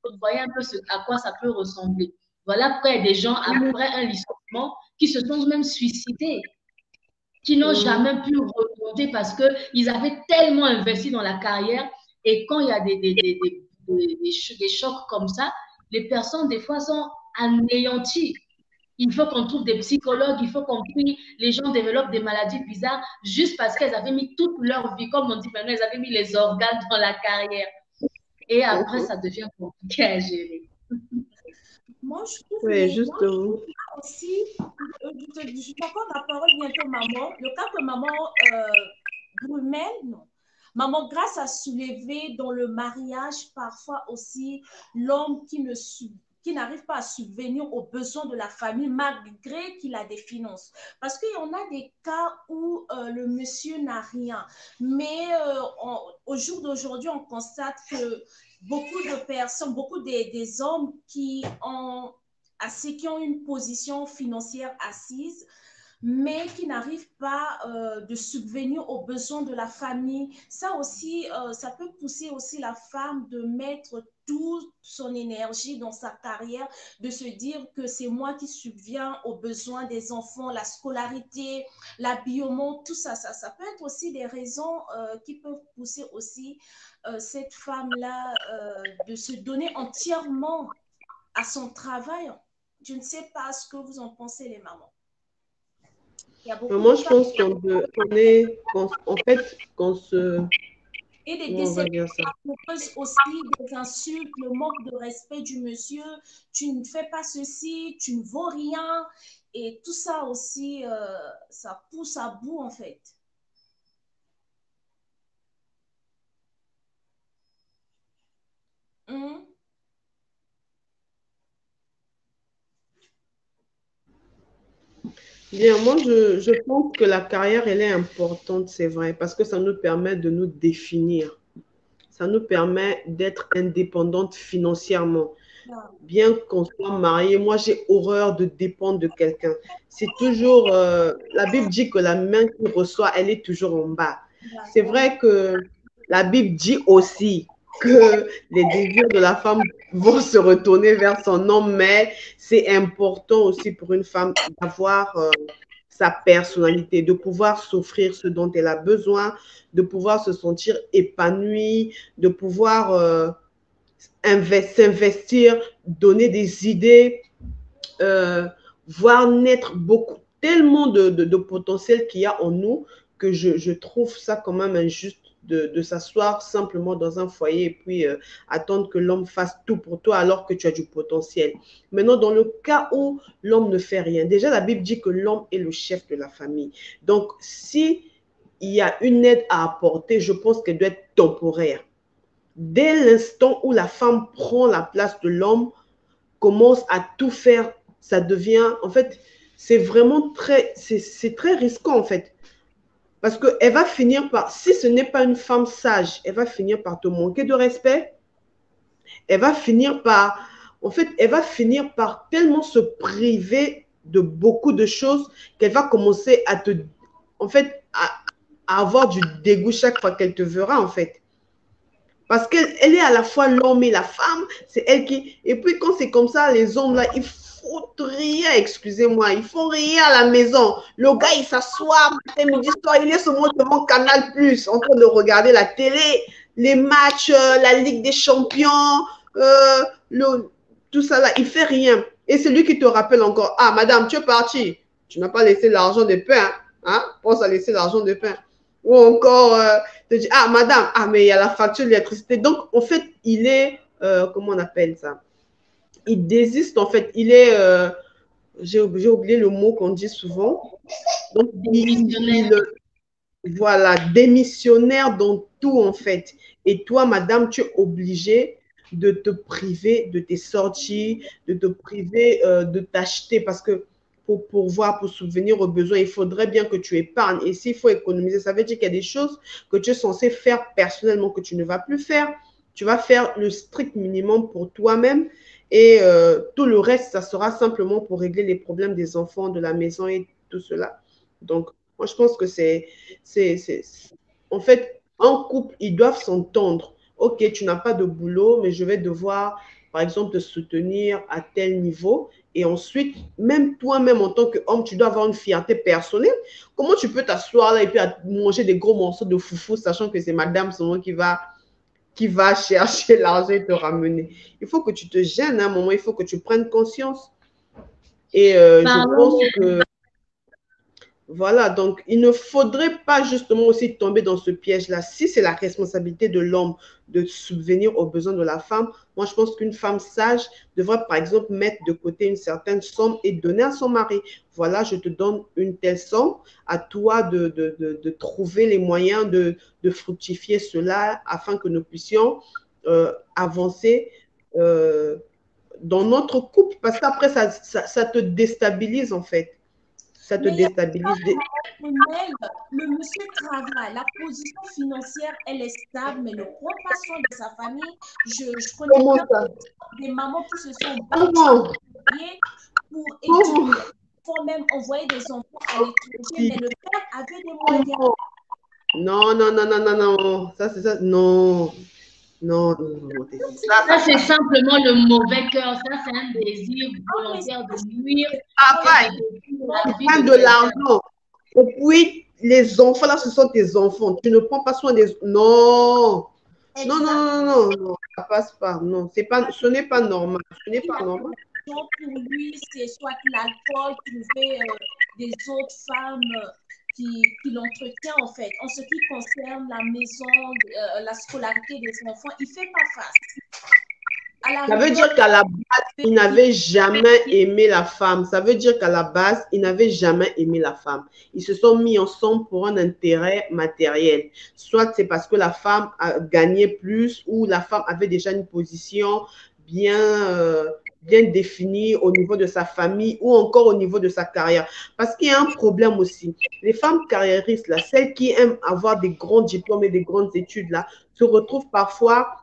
Vous voyez un peu à quoi ça peut ressembler. Voilà pourquoi il y a des gens, après un licenciement, qui se sont même suicidés, qui n'ont jamais pu remonter parce qu'ils avaient tellement investi dans la carrière. Et quand il y a des chocs comme ça, les personnes, des fois, sont anéanties. Il faut qu'on trouve des psychologues, il faut qu'on prie. Les gens développent des maladies bizarres juste parce qu'elles avaient mis toute leur vie, comme on dit maintenant, elles avaient mis les organes dans la carrière. Et après, ça devient compliqué à gérer.
Moi, je trouve,
Oui, justement.
aussi, je t'accorde la parole bientôt, maman. Le cas que maman Brumel, non. Maman Grâce a soulevé dans le mariage parfois aussi l'homme qui n'arrive pas à subvenir aux besoins de la famille malgré qu'il a des finances. Parce qu'il y en a des cas où le monsieur n'a rien. Mais au jour d'aujourd'hui, on constate que beaucoup de personnes, beaucoup des hommes qui ont une position financière assise, mais qui n'arrivent pas de subvenir aux besoins de la famille. Ça aussi, ça peut pousser aussi la femme de mettre toute son énergie dans sa carrière, de se dire que c'est moi qui subviens aux besoins des enfants, la scolarité, l'habillement, tout ça, ça peut être aussi des raisons qui peuvent pousser aussi cette femme-là de se donner entièrement à son travail. Je ne sais pas ce que vous en pensez, les mamans.
Moi, je pense en fait, qu'on se...
Et des
Comment on va
déceptions
dire ça?
amoureuses aussi, des insultes, le manque de respect du monsieur, tu ne fais pas ceci, tu ne vaux rien. Et tout ça aussi, ça pousse à bout en fait. Hum.
Bien, moi, je pense que la carrière, elle est importante, c'est vrai, parce que ça nous permet de nous définir. Ça nous permet d'être indépendante financièrement. Bien qu'on soit marié, moi, j'ai horreur de dépendre de quelqu'un. C'est toujours, la Bible dit que la main qui reçoit, elle est toujours en bas. C'est vrai que la Bible dit aussi que les désirs de la femme vont se retourner vers son homme, mais c'est important aussi pour une femme d'avoir sa personnalité, de pouvoir s'offrir ce dont elle a besoin, de pouvoir se sentir épanouie, de pouvoir s'investir, donner des idées, voir naître tellement de potentiel qu'il y a en nous que je trouve ça quand même injuste de s'asseoir simplement dans un foyer et puis attendre que l'homme fasse tout pour toi alors que tu as du potentiel. Maintenant, dans le cas où l'homme ne fait rien, déjà la Bible dit que l'homme est le chef de la famille. Donc, si il y a une aide à apporter, je pense qu'elle doit être temporaire. Dès l'instant où la femme prend la place de l'homme, commence à tout faire, ça devient, en fait, c'est vraiment c'est très risquant, en fait. Parce qu'elle va finir par, si ce n'est pas une femme sage, elle va finir par te manquer de respect. Elle va finir par, en fait, elle va finir par tellement se priver de beaucoup de choses qu'elle va commencer à te, en fait, à avoir du dégoût chaque fois qu'elle te verra, en fait. Parce qu'elle est à la fois l'homme et la femme, c'est elle qui... Et puis quand c'est comme ça, les hommes là, ils foutent rien, excusez-moi, ils font rien à la maison. Le gars, il s'assoit, matin, midi, soir, il est seulement devant Canal+, en train de regarder la télé, les matchs, la Ligue des Champions, tout ça là, il fait rien. Et c'est lui qui te rappelle encore, ah madame, tu es partie, tu n'as pas laissé l'argent de pain, hein? Pense à laisser l'argent de pain. Ou encore, te dit, ah, madame, ah, mais il y a la facture de l'électricité. Donc, en fait, il est, comment on appelle ça? Il désiste, en fait. Il est, j'ai oublié le mot qu'on dit souvent. Donc, voilà, démissionnaire dans tout, en fait. Et toi, madame, tu es obligée de te priver de tes sorties, de te priver de t'acheter parce que pour subvenir aux besoins, il faudrait bien que tu épargnes. Et s'il faut économiser, ça veut dire qu'il y a des choses que tu es censé faire personnellement que tu ne vas plus faire. Tu vas faire le strict minimum pour toi-même et tout le reste, ça sera simplement pour régler les problèmes des enfants, de la maison et tout cela. Donc, moi, je pense que en fait, en couple, ils doivent s'entendre. Ok, tu n'as pas de boulot, mais je vais devoir par exemple, te soutenir à tel niveau. Et ensuite, même toi-même en tant qu'homme, tu dois avoir une fierté personnelle. Comment tu peux t'asseoir là et puis manger des gros morceaux de foufou, sachant que c'est madame seulement qui va chercher l'argent et te ramener. Il faut que tu te gênes à un moment, il faut que tu prennes conscience. Et je pense que voilà, donc il ne faudrait pas justement aussi tomber dans ce piège-là. Si c'est la responsabilité de l'homme de subvenir aux besoins de la femme, moi je pense qu'une femme sage devrait par exemple mettre de côté une certaine somme et donner à son mari. Voilà, je te donne une telle somme, à toi de trouver les moyens de fructifier cela afin que nous puissions avancer dans notre couple. Parce qu'après, ça te déstabilise en fait. Ça te déstabilise.
Le monsieur travaille, la position financière, elle est stable, mais ne prend pas soin de sa famille. Je connais des mamans qui se sont battues pour éduquer, pour même envoyer des enfants à l'étranger, mais le père avait des moyens.
Non, non, non, non, non, non. Ça, c'est ça. Non. Non, non,
ça c'est simplement le mauvais cœur. Ça, c'est un désir volontaire de nuire.
De l'argent. Et puis, les enfants, là, ce sont tes enfants. Tu ne prends pas soin des... Non. Non, non, non, non, non, ça passe pas. Non, ce n'est pas normal. Ce n'est pas normal.
Pour lui, c'est soit l'alcool, trouver des autres femmes qui l'entretient en fait. En ce qui concerne la maison, la scolarité des enfants, il ne fait pas face.
Ça veut dire qu'à la base, il n'avait jamais aimé la femme. Ça veut dire qu'à la base, il n'avait jamais aimé la femme. Ils se sont mis ensemble pour un intérêt matériel. Soit c'est parce que la femme a gagné plus ou la femme avait déjà une position bien définie au niveau de sa famille ou encore au niveau de sa carrière. Parce qu'il y a un problème aussi. Les femmes carriéristes, là, celles qui aiment avoir des grands diplômes et des grandes études, là, se retrouvent parfois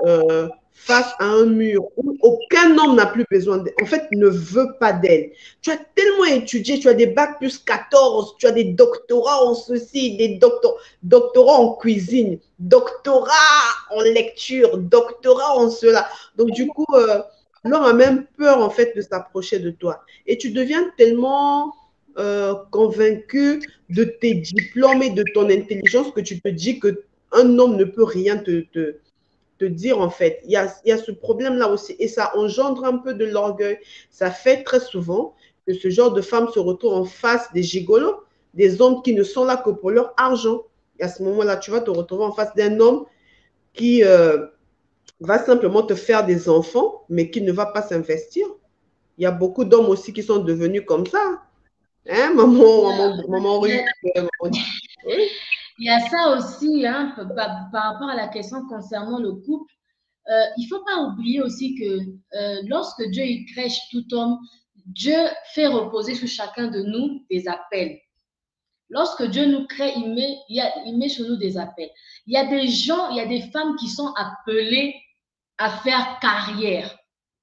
face à un mur où aucun homme n'a plus besoin d'elle. En fait, ne veut pas d'elle. Tu as tellement étudié, tu as des bacs plus 14, tu as des doctorats en ceci, des doctorats en cuisine, doctorats en lecture, doctorats en cela. Donc, du coup, l'homme a même peur, en fait, de s'approcher de toi. Et tu deviens tellement convaincu de tes diplômes et de ton intelligence que tu te dis qu'un homme ne peut rien te dire en fait. Il y a ce problème-là aussi et ça engendre un peu de l'orgueil. Ça fait très souvent que ce genre de femmes se retrouvent en face des gigolos, des hommes qui ne sont là que pour leur argent. Et à ce moment-là, tu vas te retrouver en face d'un homme qui va simplement te faire des enfants, mais qui ne va pas s'investir. Il y a beaucoup d'hommes aussi qui sont devenus comme ça. Hein, maman rue.
Oui. Il y a ça aussi, hein, par rapport à la question concernant le couple. Il ne faut pas oublier aussi que lorsque Dieu il crèche tout homme, Dieu fait reposer sur chacun de nous des appels. Lorsque Dieu nous crée, il met sur nous des appels. Il y a des gens, il y a des femmes qui sont appelées à faire carrière,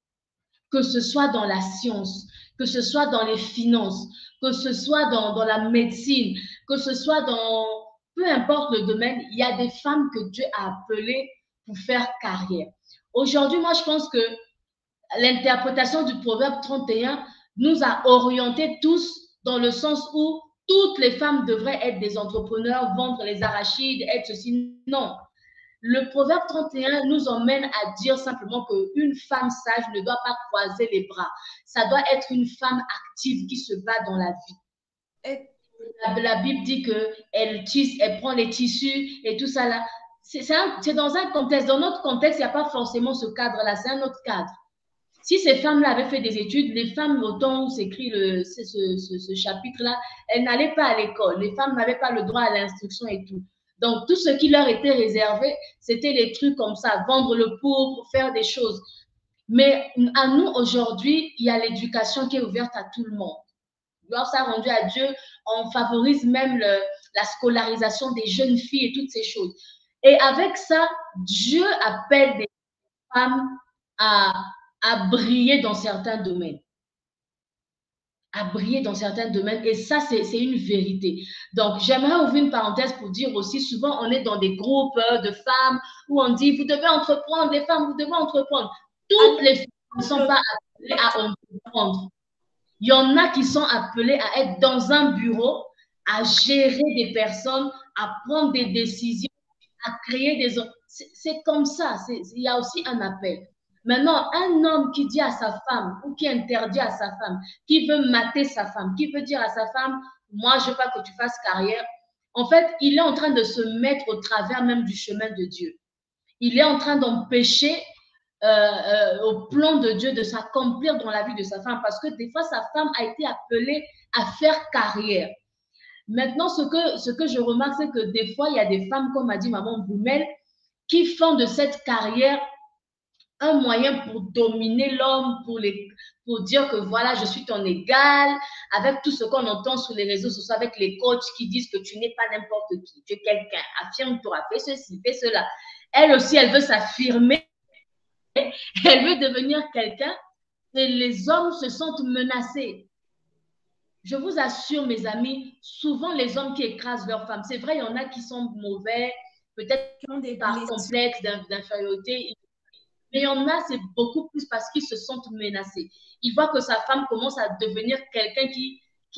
que ce soit dans la science, que ce soit dans les finances, que ce soit dans la médecine, que ce soit dans peu importe le domaine, il y a des femmes que Dieu a appelées pour faire carrière. Aujourd'hui, moi, je pense que l'interprétation du proverbe 31 nous a orientés tous dans le sens où toutes les femmes devraient être des entrepreneurs, vendre les arachides, être ceci. Non. Le proverbe 31 nous emmène à dire simplement qu'une femme sage ne doit pas croiser les bras. Ça doit être une femme active qui se bat dans la vie. La Bible dit qu'elle tisse, elle prend les tissus et tout ça là. C'est dans un contexte. Dans notre contexte, il n'y a pas forcément ce cadre-là. C'est un autre cadre. Si ces femmes-là avaient fait des études, les femmes, au temps où s'écrit ce chapitre-là, elles n'allaient pas à l'école. Les femmes n'avaient pas le droit à l'instruction et tout. Donc, tout ce qui leur était réservé, c'était les trucs comme ça, vendre le pourpre, faire des choses. Mais à nous, aujourd'hui, il y a l'éducation qui est ouverte à tout le monde. Gloire soit rendue à Dieu, on favorise même la scolarisation des jeunes filles et toutes ces choses. Et avec ça, Dieu appelle des femmes à briller dans certains domaines. À briller dans certains domaines. Et ça, c'est une vérité. Donc, j'aimerais ouvrir une parenthèse pour dire aussi, souvent, on est dans des groupes de femmes où on dit, vous devez entreprendre, les femmes, vous devez entreprendre. Toutes les femmes ne sont pas appelées à entreprendre. Il y en a qui sont appelées à être dans un bureau, à gérer des personnes, à prendre des décisions, à créer des... C'est comme ça, il y a aussi un appel. Maintenant, un homme qui dit à sa femme ou qui interdit à sa femme, qui veut mater sa femme, qui veut dire à sa femme, moi, je veux pas que tu fasses carrière, en fait, il est en train de se mettre au travers même du chemin de Dieu. Il est en train d'empêcher au plan de Dieu de s'accomplir dans la vie de sa femme parce que des fois, sa femme a été appelée à faire carrière. Maintenant, ce que je remarque, c'est que des fois, il y a des femmes, comme a dit Maman Boumel, qui font de cette carrière un moyen pour dominer l'homme, pour dire que voilà, je suis ton égal, avec tout ce qu'on entend sur les réseaux sociaux, avec les coachs qui disent que tu n'es pas n'importe qui, tu es quelqu'un, affirme-toi, fais ceci, fais cela. Elle aussi, elle veut s'affirmer, elle veut devenir quelqu'un, et les hommes se sentent menacés. Je vous assure, mes amis, souvent les hommes qui écrasent leurs femmes, c'est vrai, il y en a qui sont mauvais, peut-être par complexe d'infériorité, mais il y en a, c'est beaucoup plus parce qu'ils se sentent menacés. Ils voient que sa femme commence à devenir quelqu'un qui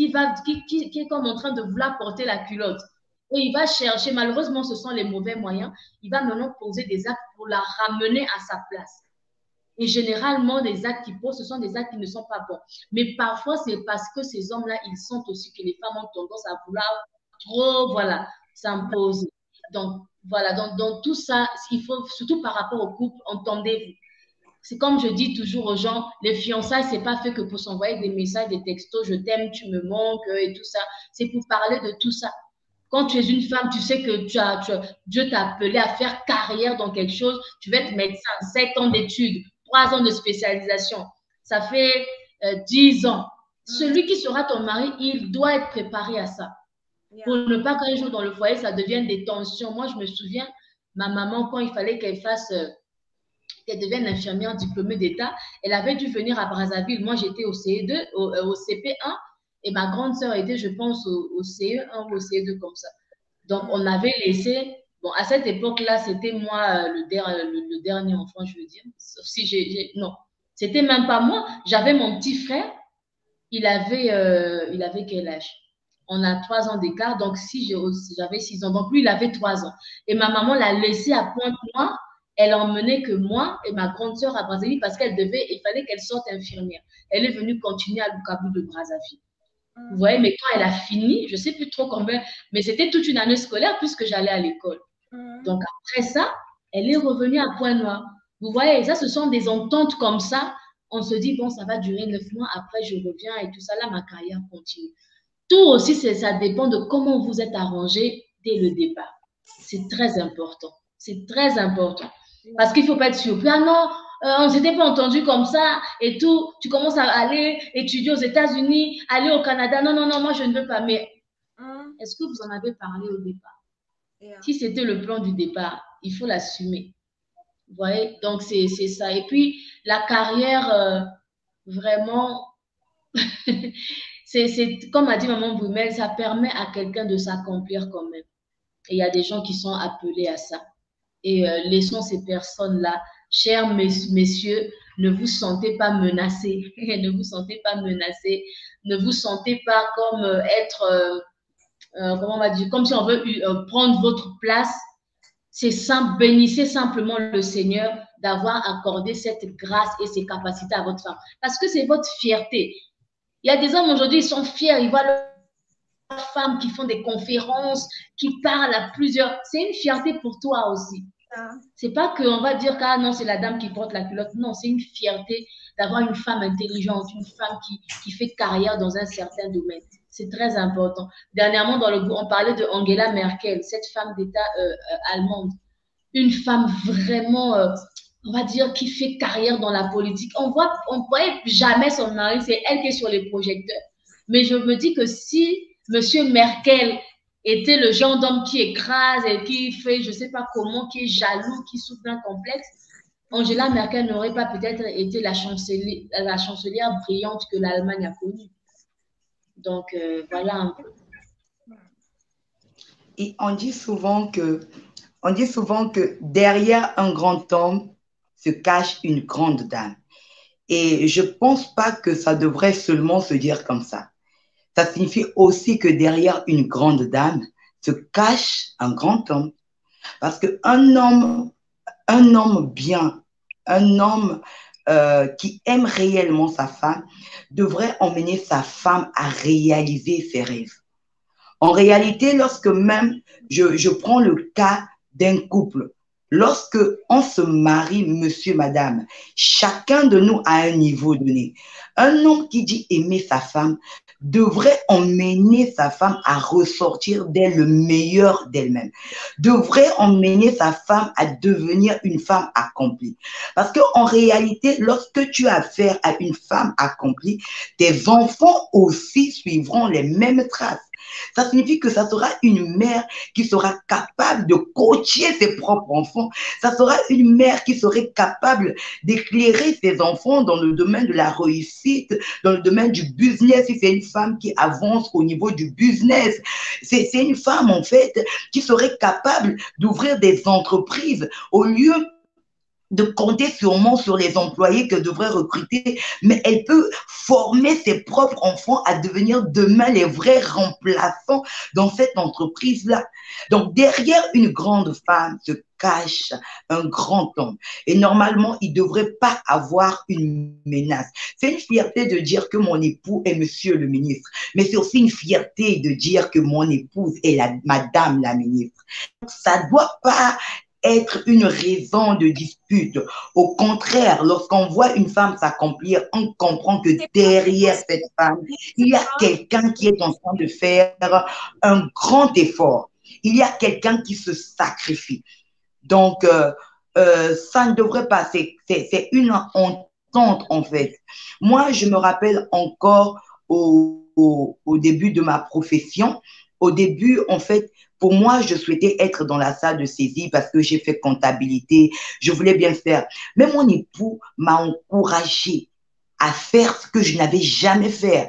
est comme en train de vouloir porter la culotte. Et il va chercher, malheureusement, ce sont les mauvais moyens, il va maintenant poser des actes pour la ramener à sa place. Et généralement, les actes qu'ils posent, ce sont des actes qui ne sont pas bons. Mais parfois, c'est parce que ces hommes-là, ils sentent aussi que les femmes ont tendance à vouloir trop, voilà, s'imposer. Donc, voilà, dans tout ça, il faut, surtout par rapport au couple, entendez-vous. C'est comme je dis toujours aux gens, les fiançailles, c'est pas fait que pour s'envoyer des messages, des textos, je t'aime, tu me manques et tout ça. C'est pour parler de tout ça. Quand tu es une femme, tu sais que Dieu t'a appelé à faire carrière dans quelque chose. Tu vas être médecin, 7 ans d'études, 3 ans de spécialisation. Ça fait 10 ans. Celui qui sera ton mari, il doit être préparé à ça. Pour ne pas qu'un jour dans le foyer, ça devienne des tensions. Moi, je me souviens, ma maman, quand il fallait qu'elle qu'elle devienne infirmière diplômée d'État, elle avait dû venir à Brazzaville. Moi, j'étais au CE2, au CP1, et ma grande sœur était, je pense, au CE1 ou au CE2 comme ça. Donc, on avait laissé, bon, à cette époque-là, c'était moi le dernier enfant, je veux dire. Sauf si non, c'était même pas moi. J'avais mon petit frère, il avait quel âge? On a 3 ans d'écart, donc si j'avais 6 ans, donc lui, il avait 3 ans. Et ma maman l'a laissé à Pointe-Noire. Elle emmenait que moi et ma grande sœur à Brazzaville parce il fallait qu'elle sorte infirmière. Elle est venue continuer à Bukavu de Brazzaville. Vous voyez, mais quand elle a fini, je ne sais plus trop combien, mais c'était toute une année scolaire puisque j'allais à l'école. Donc après ça, elle est revenue à Pointe-Noire. Vous voyez, ça, ce sont des ententes comme ça. On se dit, bon, ça va durer 9 mois, après je reviens et tout ça. Là, ma carrière continue. Tout aussi, ça dépend de comment vous êtes arrangé dès le départ. C'est très important. C'est très important. Parce qu'il ne faut pas être surpris. Ah non, on ne s'était pas entendu comme ça et tout. Tu commences à aller étudier aux États-Unis, aller au Canada. Non, non, non, moi, je ne veux pas. Mais est-ce que vous en avez parlé au départ? Si c'était le plan du départ, il faut l'assumer. Vous voyez? Donc, c'est ça. Et puis, la carrière, vraiment, c'est comme a dit Maman Boumel, ça permet à quelqu'un de s'accomplir quand même. Et il y a des gens qui sont appelés à ça. Et laissons ces personnes-là. Chers messieurs, ne vous sentez pas menacés. Ne vous sentez pas menacés. Ne vous sentez pas comme comment on va dire, comme si on veut prendre votre place. C'est simple, bénissez simplement le Seigneur d'avoir accordé cette grâce et ces capacités à votre femme. Parce que c'est votre fierté. Il y a des hommes aujourd'hui, ils sont fiers, ils voient leurs femmes qui font des conférences, qui parlent à plusieurs. C'est une fierté pour toi aussi. C'est pas qu'on va dire que non, c'est la dame qui porte la culotte. Non, c'est une fierté d'avoir une femme intelligente, une femme qui fait carrière dans un certain domaine. C'est très important. Dernièrement, on parlait de Angela Merkel, cette femme d'État allemande. Une femme vraiment, on va dire, qui fait carrière dans la politique. On voyait jamais son mari, c'est elle qui est sur les projecteurs. Mais je me dis que si M. Merkel était le genre d'homme qui écrase et qui fait, je ne sais pas comment, qui est jaloux, qui souffre d'un complexe, Angela Merkel n'aurait pas peut-être été la chancelière brillante que l'Allemagne a connue. Donc, voilà un peu.
Et on dit souvent que derrière un grand homme, se cache une grande dame. Et je pense pas que ça devrait seulement se dire comme ça. Ça signifie aussi que derrière une grande dame se cache un grand homme. Parce qu'un homme bien, un homme qui aime réellement sa femme, devrait emmener sa femme à réaliser ses rêves. En réalité, lorsque même, je prends le cas d'un couple, lorsque on se marie, monsieur, madame, chacun de nous a un niveau donné. Un homme qui dit aimer sa femme devrait emmener sa femme à ressortir d'elle le meilleur d'elle-même, devrait emmener sa femme à devenir une femme accomplie. Parce qu'en réalité, lorsque tu as affaire à une femme accomplie, tes enfants aussi suivront les mêmes traces. Ça signifie que ça sera une mère qui sera capable de coacher ses propres enfants. Ça sera une mère qui serait capable d'éclairer ses enfants dans le domaine de la réussite, dans le domaine du business. Si c'est une femme qui avance au niveau du business, c'est une femme en fait qui serait capable d'ouvrir des entreprises au lieu de compter sûrement sur les employés qu'elle devrait recruter, mais elle peut former ses propres enfants à devenir demain les vrais remplaçants dans cette entreprise-là. Donc, derrière une grande femme se cache un grand homme. Et normalement, il ne devrait pas avoir une menace. C'est une fierté de dire que mon époux est monsieur le ministre, mais c'est aussi une fierté de dire que mon épouse est madame la ministre. Ça ne doit pas être une raison de dispute. Au contraire, lorsqu'on voit une femme s'accomplir, on comprend que derrière cette femme, il y a quelqu'un qui est en train de faire un grand effort. Il y a quelqu'un qui se sacrifie. Donc, ça ne devrait pas, c'est une entente en fait. Moi, je me rappelle encore au début de ma profession, au début, en fait, pour moi, je souhaitais être dans la salle de saisie parce que j'ai fait comptabilité, je voulais bien faire. Mais mon époux m'a encouragée à faire ce que je n'avais jamais fait.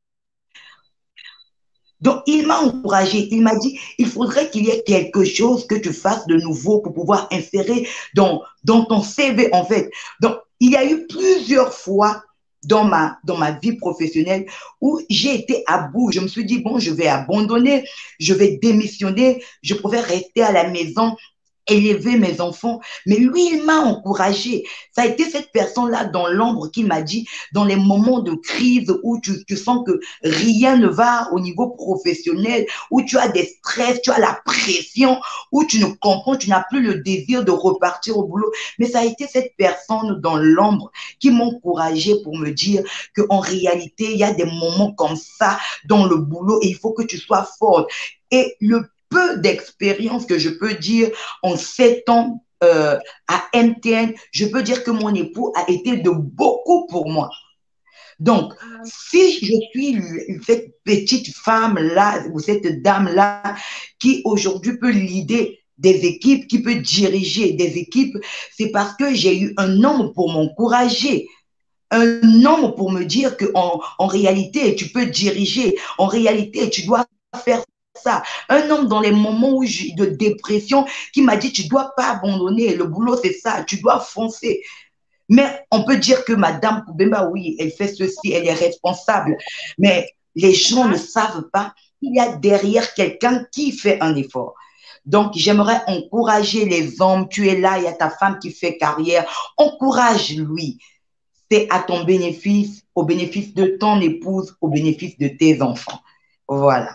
Donc, il m'a encouragée, il m'a dit, il faudrait qu'il y ait quelque chose que tu fasses de nouveau pour pouvoir insérer dans ton CV, en fait. Donc, il y a eu plusieurs fois dans ma vie professionnelle où j'ai été à bout. Je me suis dit, bon, je vais abandonner, je vais démissionner, je préfère rester à la maison, élever mes enfants. Mais lui, il m'a encouragé. Ça a été cette personne-là dans l'ombre qui m'a dit, dans les moments de crise où tu sens que rien ne va au niveau professionnel, où tu as des stress, tu as la pression, où tu ne comprends, tu n'as plus le désir de repartir au boulot. Mais ça a été cette personne dans l'ombre qui m'a encouragé pour me dire qu'en réalité, il y a des moments comme ça dans le boulot et il faut que tu sois forte. Et le peu d'expérience que je peux dire en 7 ans à MTN, je peux dire que mon époux a été de beaucoup pour moi. Donc, si je suis cette petite femme-là, ou cette dame-là, qui aujourd'hui peut leader des équipes, qui peut diriger des équipes, c'est parce que j'ai eu un homme pour m'encourager. Un homme pour me dire qu'en réalité, tu peux diriger. En réalité, tu dois faire ça. Un homme dans les moments de dépression qui m'a dit, tu ne dois pas abandonner, le boulot c'est ça, tu dois foncer. Mais on peut dire que Madame Koubemba, oui, elle fait ceci, elle est responsable. Mais les gens ne savent pas qu'il y a derrière quelqu'un qui fait un effort. Donc, j'aimerais encourager les hommes. Tu es là, il y a ta femme qui fait carrière. Encourage-lui. C'est à ton bénéfice, au bénéfice de ton épouse, au bénéfice de tes enfants. Voilà.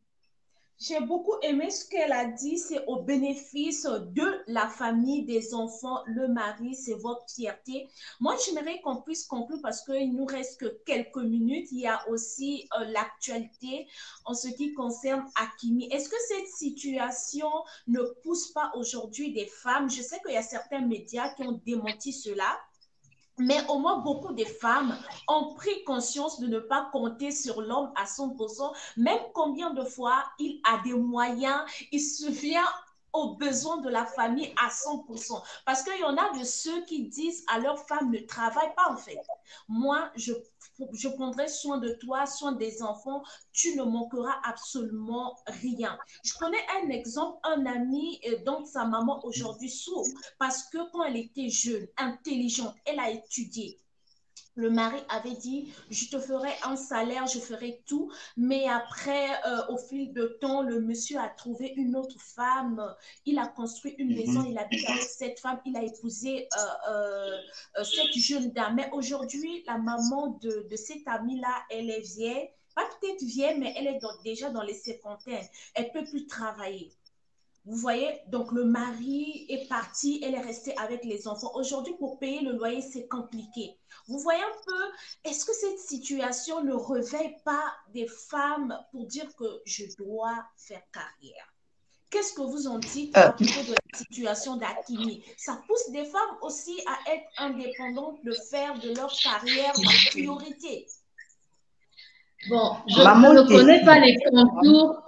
J'ai beaucoup aimé ce qu'elle a dit, c'est au bénéfice de la famille, des enfants, le mari, c'est votre fierté. Moi, j'aimerais qu'on puisse conclure parce qu'il nous reste que quelques minutes. Il y a aussi l'actualité en ce qui concerne Hakimi. Est-ce que cette situation ne pousse pas aujourd'hui des femmes? Je sais qu'il y a certains médias qui ont démenti cela. Mais au moins, beaucoup de femmes ont pris conscience de ne pas compter sur l'homme à 100%, même combien de fois il a des moyens, il subvient aux besoins de la famille à 100%. Parce qu'il y en a de ceux qui disent à leur femme ne travaille pas en fait. Moi, je je prendrai soin de toi, soin des enfants, tu ne manqueras absolument rien. Je prenais un exemple, un ami dont sa maman aujourd'hui souffre parce que quand elle était jeune, intelligente, elle a étudié. Le mari avait dit, je te ferai un salaire, je ferai tout. Mais après, au fil de temps, le monsieur a trouvé une autre femme. Il a construit une maison, il habite avec cette femme, il a épousé cette jeune dame. Mais aujourd'hui, la maman de cette amie-là, elle est vieille. Pas peut-être vieille, mais elle est déjà dans les cinquantaines. Elle ne peut plus travailler. Vous voyez, donc le mari est parti, elle est restée avec les enfants. Aujourd'hui, pour payer le loyer, c'est compliqué. Vous voyez un peu, est-ce que cette situation ne réveille pas des femmes pour dire que je dois faire carrière? Qu'est-ce que vous en dites à propos de la situation d'Akimi? Ça pousse des femmes aussi à être indépendantes, de faire de leur carrière la priorité.
Bon, je ne connais pas les contours.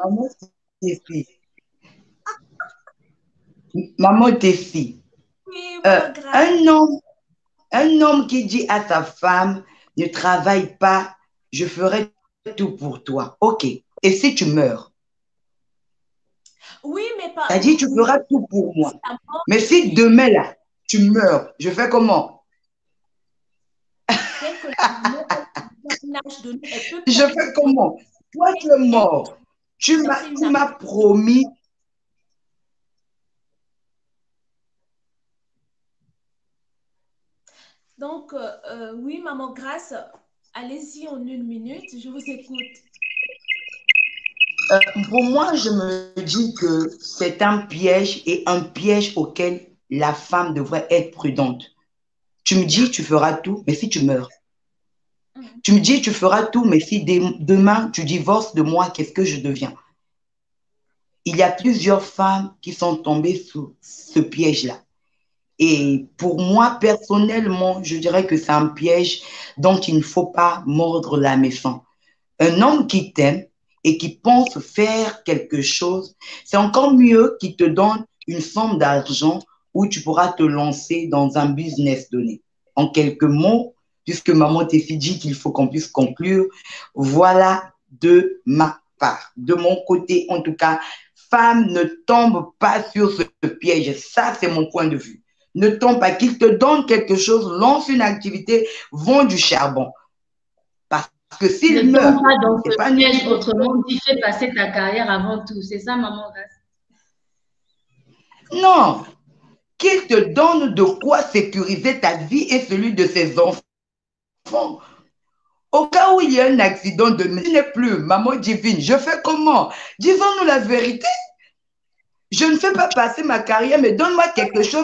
Maman Tessie,
Oui,
un homme qui dit à sa femme, ne travaille pas, je ferai tout pour toi. Ok. Et si tu meurs?
Oui, mais pas.
T'as dit, tu feras tout pour moi. Mais si demain, là, tu meurs, je fais comment? Je fais comment? Toi, tu es mort. Tu m'as promis.
Donc, oui, maman Grâce, allez-y en 1 minute, je vous écoute.
Pour moi, je me dis que c'est un piège et un piège auquel la femme devrait être prudente. Tu me dis, tu feras tout, mais si tu meurs. Tu me dis, tu feras tout, mais si demain tu divorces de moi, qu'est-ce que je deviens? Il y a plusieurs femmes qui sont tombées sous ce piège-là. Et pour moi, personnellement, je dirais que c'est un piège dont il ne faut pas mordre la maison. Un homme qui t'aime et qui pense faire quelque chose, c'est encore mieux qu'il te donne une somme d'argent où tu pourras te lancer dans un business donné. En quelques mots, puisque maman Tessie dit qu'il faut qu'on puisse conclure, voilà de ma part. De mon côté, en tout cas, femme, ne tombe pas sur ce piège. Ça, c'est mon point de vue. Ne tombe pas, qu'il te donne quelque chose, lance une activité, vend du charbon. Parce que s'il meurt,
ne tombe pas dans ce piège, autrement dit, fais passer ta carrière avant tout. C'est ça, maman Grâce?
Non, qu'il te donne de quoi sécuriser ta vie et celui de ses enfants. Au cas où il y a un accident de il n'est plus, maman divine, je fais comment? Disons-nous la vérité. Je ne fais pas passer ma carrière, mais donne-moi quelque chose.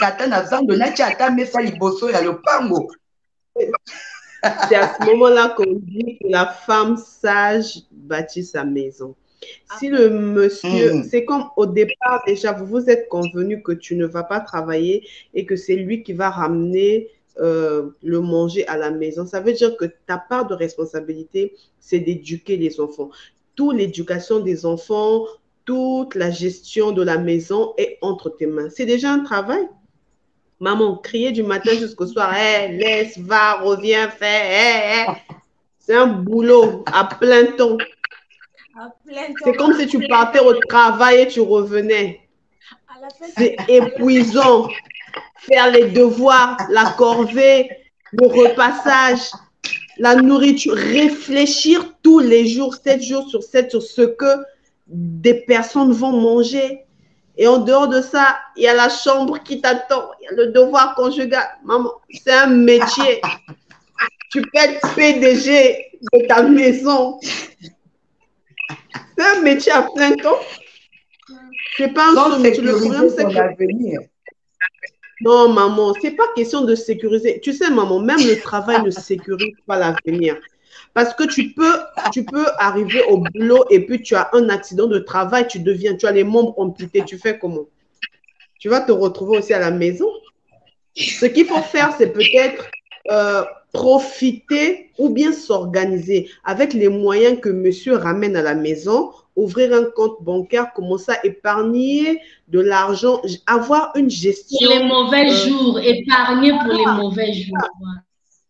C'est à ce moment-là qu'on dit que la femme sage bâtit sa maison. Si le monsieur, c'est comme au départ déjà, vous vous êtes convenu que tu ne vas pas travailler et que c'est lui qui va ramener le manger à la maison. Ça veut dire que ta part de responsabilité, c'est d'éduquer les enfants. Toute l'éducation des enfants, toute la gestion de la maison est entre tes mains. C'est déjà un travail. Maman, crier du matin jusqu'au soir, hey, laisse, va, reviens, fais, hey, hey. C'est un boulot à plein temps. C'est comme si tu partais au travail et tu revenais. C'est épuisant. Faire les devoirs, la corvée, le repassage, la nourriture, réfléchir tous les jours, 7 jours sur 7, sur ce que des personnes vont manger. Et en dehors de ça, il y a la chambre qui t'attend, il y a le devoir conjugal. Maman, c'est un métier. Tu peux être PDG de ta maison. C'est un métier à plein temps. C'est pas un seul métier. Le problème, c'est que... Non, maman, c'est pas question de sécuriser. Tu sais, maman, même le travail ne sécurise pas l'avenir. Parce que tu peux arriver au boulot et puis tu as un accident de travail, tu as les membres amputés, tu fais comment? Tu vas te retrouver aussi à la maison. Ce qu'il faut faire, c'est peut-être profiter ou bien s'organiser avec les moyens que monsieur ramène à la maison, ouvrir un compte bancaire, commencer à épargner de l'argent, avoir une gestion.
Pour les mauvais jours, épargner pour les mauvais jours.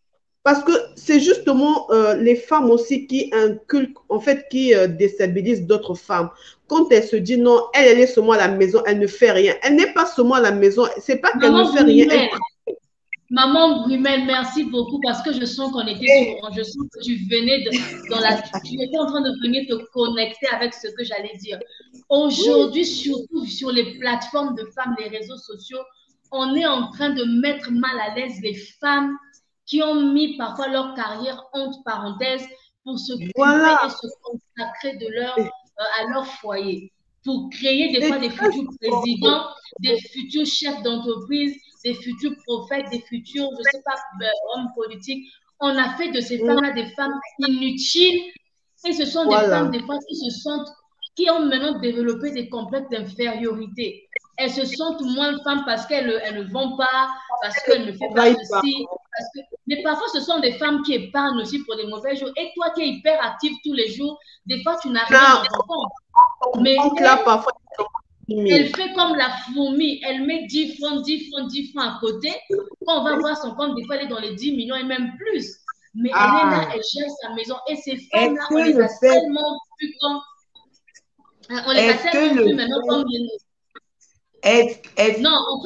Parce que c'est justement les femmes aussi qui inculquent, en fait, qui déstabilisent d'autres femmes. Quand elle se dit non, elle est seulement à la maison, elle ne fait rien. Elle n'est pas seulement à la maison, c'est pas qu'elle ne fait rien.
Maman Brumel, merci beaucoup parce que je sens qu'on était sur, je sens que tu venais tu étais en train de venir te connecter avec ce que j'allais dire. Aujourd'hui, surtout sur les plateformes de femmes, les réseaux sociaux, on est en train de mettre mal à l'aise les femmes qui ont mis parfois leur carrière entre parenthèses pour se
Voilà.
et se consacrer à leur foyer, pour créer des fois des futurs présidents, des futurs chefs d'entreprise, des futurs prophètes, des futurs, je ne sais pas, hommes politiques. On a fait de ces femmes-là des femmes inutiles et ce sont des femmes, des fois, qui ont maintenant développé des complexes d'infériorité. Elles se sentent moins femmes parce qu'elles ne vont pas, parce qu'elles ne font pas ceci. Mais parfois, ce sont des femmes qui épargnent aussi pour les mauvais jours. Et toi qui es hyper active tous les jours, des fois, tu n'as rien à répondre. Mais elle fait comme la fourmi. Elle met 10 francs, 10 francs, 10 francs à côté. Quand on va voir son compte, des fois, elle est dans les 10 millions et même plus. Mais elle est là, elle gère sa maison. Et ces femmes-là, on les a tellement plus comme... On les a tellement plus maintenant comme...
Est-ce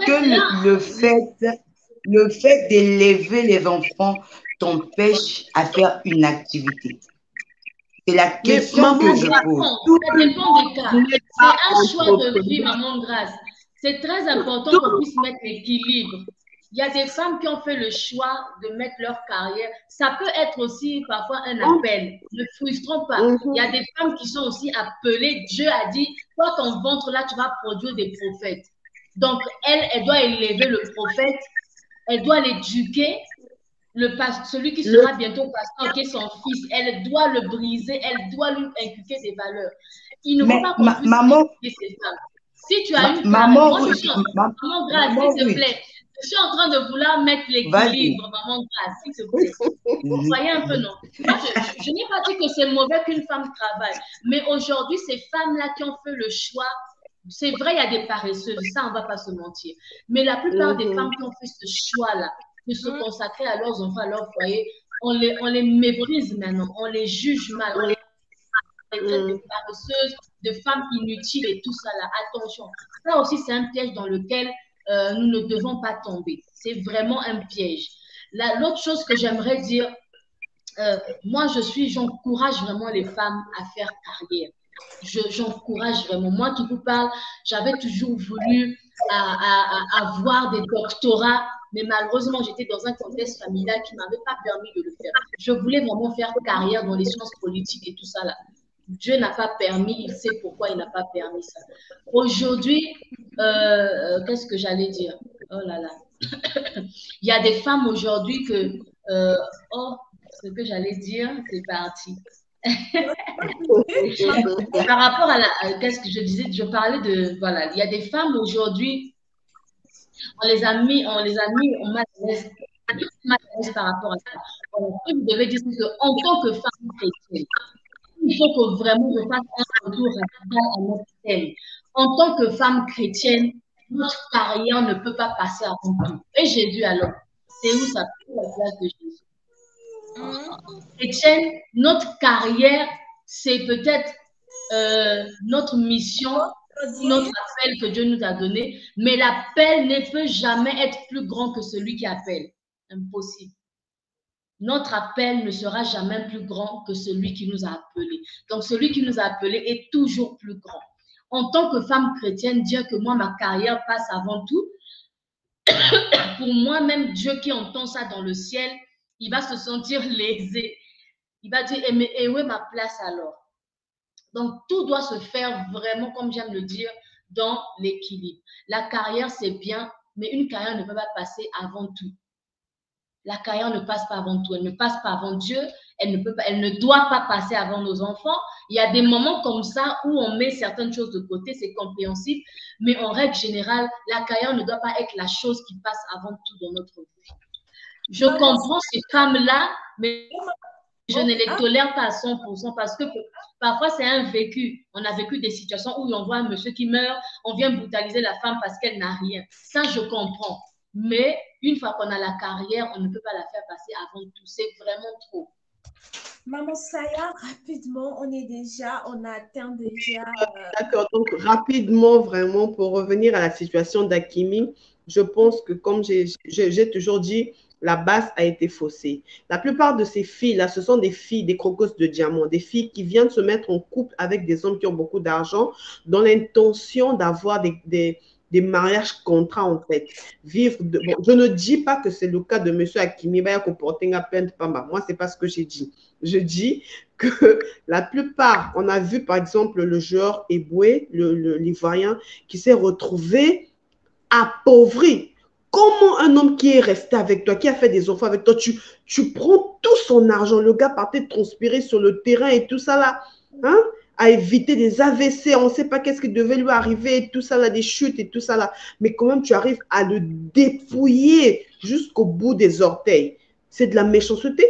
que le fait d'élever les enfants t'empêche à faire une activité? C'est la question que je pose.
Ça dépend des cas. C'est un choix de vie, maman Grâce. C'est très important qu'on puisse mettre l'équilibre. Il y a des femmes qui ont fait le choix de mettre leur carrière. Ça peut être aussi parfois un appel. Ne frustrons pas. Il y a des femmes qui sont aussi appelées. Dieu a dit, toi, ton ventre là, tu vas produire des prophètes. Donc, elle doit élever le prophète. Elle doit l'éduquer. Celui qui sera bientôt pasteur, qui est son fils, elle doit le briser, elle doit lui inculquer des valeurs. Il ne faut pas qu'on puisse éduquer ces femmes. Si tu as une femme, moi je suis maman Grâce, s'il te plaît, je suis en train de vouloir mettre l'équilibre, maman Grâce, s'il te plaît. Vous voyez un peu, non? Moi, je n'ai pas dit que c'est mauvais qu'une femme travaille, mais aujourd'hui, ces femmes-là qui ont fait le choix, c'est vrai, il y a des paresseuses, ça, on ne va pas se mentir, mais la plupart des femmes qui ont fait ce choix-là, de se consacrer à leurs enfants, à leur foyer, on les méprise maintenant, on les juge mal, on les traite de paresseuses, de femmes inutiles et tout ça là. Attention, ça aussi c'est un piège dans lequel nous ne devons pas tomber. C'est vraiment un piège. L'autre chose que j'aimerais dire, moi j'encourage vraiment les femmes à faire carrière. J'encourage vraiment. Moi qui vous parle, j'avais toujours voulu avoir des doctorats, mais malheureusement, j'étais dans un contexte familial qui ne m'avait pas permis de le faire. Je voulais vraiment faire carrière dans les sciences politiques et tout ça là. Dieu n'a pas permis, il sait pourquoi il n'a pas permis ça. Aujourd'hui, qu'est-ce que j'allais dire? Oh là là. Il y a des femmes aujourd'hui que... ce que j'allais dire, c'est parti. Par rapport à qu'est-ce que je disais, je parlais de... Voilà, il y a des femmes aujourd'hui, on m'a par rapport à ça. Alors, ce que vous devez dire, c'est qu'en tant que femme chrétienne, il faut que vraiment je fasse un retour à notre thème. En tant que femme chrétienne, notre carrière ne peut pas passer avant tout. Et Jésus, alors, c'est où ça peut la place de Jésus? Chrétienne, notre carrière, c'est peut-être notre mission, notre appel que Dieu nous a donné, mais l'appel ne peut jamais être plus grand que celui qui appelle. Impossible. Notre appel ne sera jamais plus grand que celui qui nous a appelés. Donc, celui qui nous a appelés est toujours plus grand. En tant que femme chrétienne, dire que moi, ma carrière passe avant tout, pour moi, même Dieu qui entend ça dans le ciel, il va se sentir lésé. Il va dire, et où est ma place alors? Donc, tout doit se faire vraiment, comme j'aime le dire, dans l'équilibre. La carrière, c'est bien, mais une carrière ne peut pas passer avant tout. La carrière ne passe pas avant tout, elle ne passe pas avant Dieu, elle ne doit pas passer avant nos enfants. Il y a des moments comme ça où on met certaines choses de côté, c'est compréhensible, mais en règle générale, la carrière ne doit pas être la chose qui passe avant tout dans notre vie. Je comprends ces femmes-là, mais je ne les tolère pas à 100% parce que parfois c'est un vécu. On a vécu des situations où on voit un monsieur qui meurt, on vient brutaliser la femme parce qu'elle n'a rien. Ça, je comprends. Mais une fois qu'on a la carrière, on ne peut pas la faire passer avant tout. C'est vraiment trop.
Maman Saya, rapidement, on a atteint déjà.
D'accord, donc rapidement, vraiment, pour revenir à la situation d'Hakimi, je pense que comme j'ai toujours dit, la base a été faussée. La plupart de ces filles-là, ce sont des filles, des crocos de diamants, des filles qui viennent se mettre en couple avec des hommes qui ont beaucoup d'argent dans l'intention d'avoir des mariages contrats, en fait. Bon, je ne dis pas que c'est le cas de M. Hakimi, moi, ce n'est pas ce que j'ai dit. Je dis que la plupart, on a vu par exemple le joueur Eboué, l'Ivoirien, qui s'est retrouvé appauvri. Comment un homme qui est resté avec toi, qui a fait des enfants avec toi, tu prends tout son argent, le gars partait transpirer sur le terrain et tout ça là, hein, à éviter des AVC, on ne sait pas qu'est-ce qui devait lui arriver et tout ça là, des chutes et tout ça là, mais quand même tu arrives à le dépouiller jusqu'au bout des orteils. C'est de la méchanceté.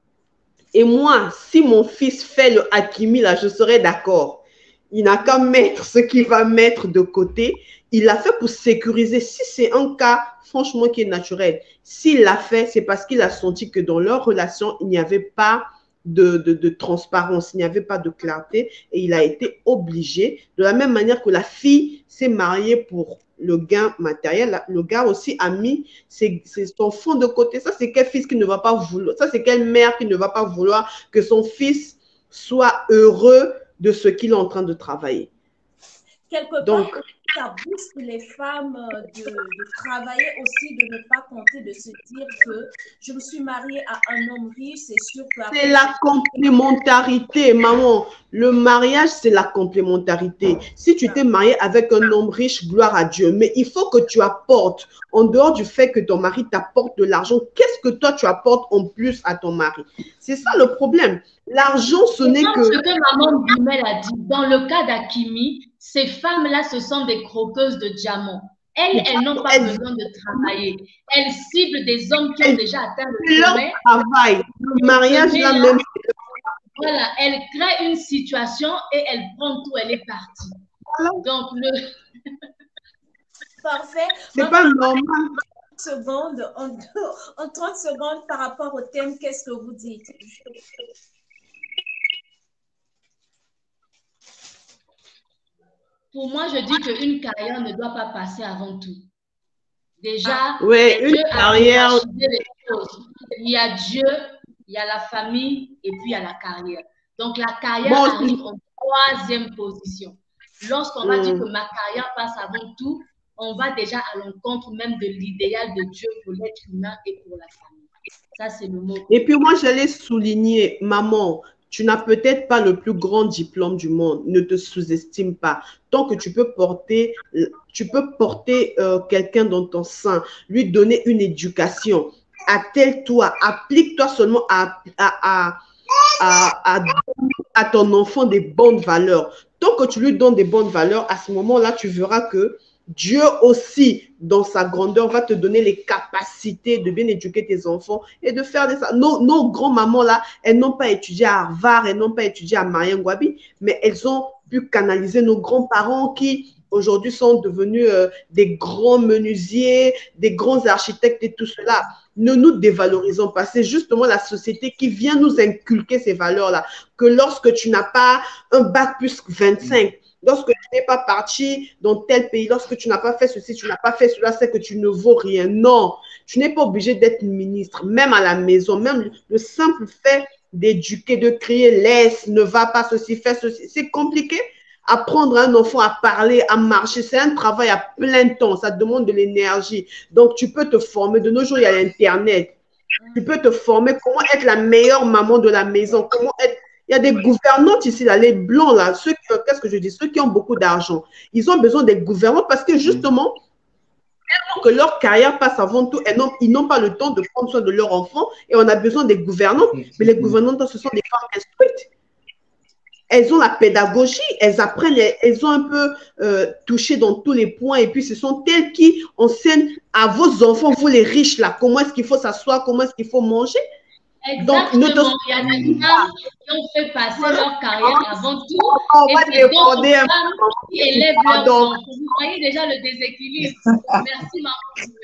Et moi, si mon fils fait le Hakimi là, je serais d'accord. Il n'a qu'à mettre ce qu'il va mettre de côté. Il l'a fait pour sécuriser. Si c'est un cas, franchement, qui est naturel, s'il l'a fait, c'est parce qu'il a senti que dans leur relation, il n'y avait pas de transparence, il n'y avait pas de clarté et il a été obligé. De la même manière que la fille s'est mariée pour le gain matériel, le gars aussi a mis son fonds de côté. Ça, c'est quel fils qui ne va pas vouloir, ça, c'est quelle mère qui ne va pas vouloir que son fils soit heureux de ce qu'il est en train de travailler.
Quelque part, ça booste les femmes de travailler aussi, de ne pas compter, de se dire que je me suis mariée à un homme riche, c'est sûr que...
C'est la complémentarité, maman. Le mariage, c'est la complémentarité. Si tu t'es mariée avec un homme riche, gloire à Dieu. Mais il faut que tu apportes, en dehors du fait que ton mari t'apporte de l'argent, qu'est-ce que toi, tu apportes en plus à ton mari? C'est ça le problème. L'argent, ce n'est que...
Ce que maman Bimel a dit, dans le cas d'Hakimi, ces femmes-là, ce sont des croqueuses de diamants. Elles n'ont pas besoin de travailler. Elles ciblent des hommes qui ont déjà atteint le sommet.
Travail. Le mariage, là même.
Voilà, elle crée une situation et elle prend tout, elle est partie. Donc,
Parfait.
C'est pas normal.
En 30 secondes par rapport au thème, qu'est-ce que vous dites?
Pour moi, je dis qu'une carrière ne doit pas passer avant tout. Déjà,
oui, une carrière.
Il y a Dieu, il y a la famille et puis il y a la carrière. Donc, la carrière arrive en troisième position. Lorsqu'on va dire que ma carrière passe avant tout, on va déjà à l'encontre même de l'idéal de Dieu pour l'être humain et pour la famille. Ça, c'est le mot.
Et puis moi, j'allais souligner, maman, tu n'as peut-être pas le plus grand diplôme du monde. Ne te sous-estime pas. Tant que tu peux porter quelqu'un dans ton sein, lui donner une éducation. Attelle-toi, applique-toi seulement à ton enfant des bonnes valeurs. Tant que tu lui donnes des bonnes valeurs, à ce moment-là, tu verras que Dieu aussi, dans sa grandeur, va te donner les capacités de bien éduquer tes enfants et de faire ça. Nos grands-mamans, là, elles n'ont pas étudié à Harvard, elles n'ont pas étudié à Mariam Gwabi, mais elles ont pu canaliser nos grands-parents qui, aujourd'hui, sont devenus des grands menuisiers, des grands architectes et tout cela. Ne nous dévalorisons pas. C'est justement la société qui vient nous inculquer ces valeurs-là. Que lorsque tu n'as pas un bac plus 25, lorsque tu n'es pas parti dans tel pays, lorsque tu n'as pas fait ceci, tu n'as pas fait cela, c'est que tu ne vaux rien. Non, tu n'es pas obligé d'être ministre, même à la maison, même le simple fait d'éduquer, de crier, laisse, ne va pas ceci, fais ceci. C'est compliqué. Apprendre à un enfant à parler, à marcher, c'est un travail à plein temps, ça demande de l'énergie. Donc, tu peux te former. De nos jours, il y a l'Internet. Tu peux te former comment être la meilleure maman de la maison, comment être... Il y a des gouvernantes ici, là, les blancs, là, qu'est-ce que je dis? Ceux qui ont beaucoup d'argent. Ils ont besoin des gouvernants parce que justement, que leur carrière passe avant tout, ils n'ont pas le temps de prendre soin de leurs enfants et on a besoin des gouvernantes. Mais les gouvernantes, ce sont des femmes instruites. Elles ont la pédagogie, elles apprennent, elles ont un peu touché dans tous les points et puis ce sont elles qui enseignent à vos enfants, vous les riches, là, comment est-ce qu'il faut s'asseoir, comment est-ce qu'il faut manger.
Exactement. Donc, il y a des femmes qui ont fait passer leur carrière avant tout. Et c'est d'autres femmes qui élèvent leurs enfants. Vous voyez déjà le déséquilibre. Merci, maman.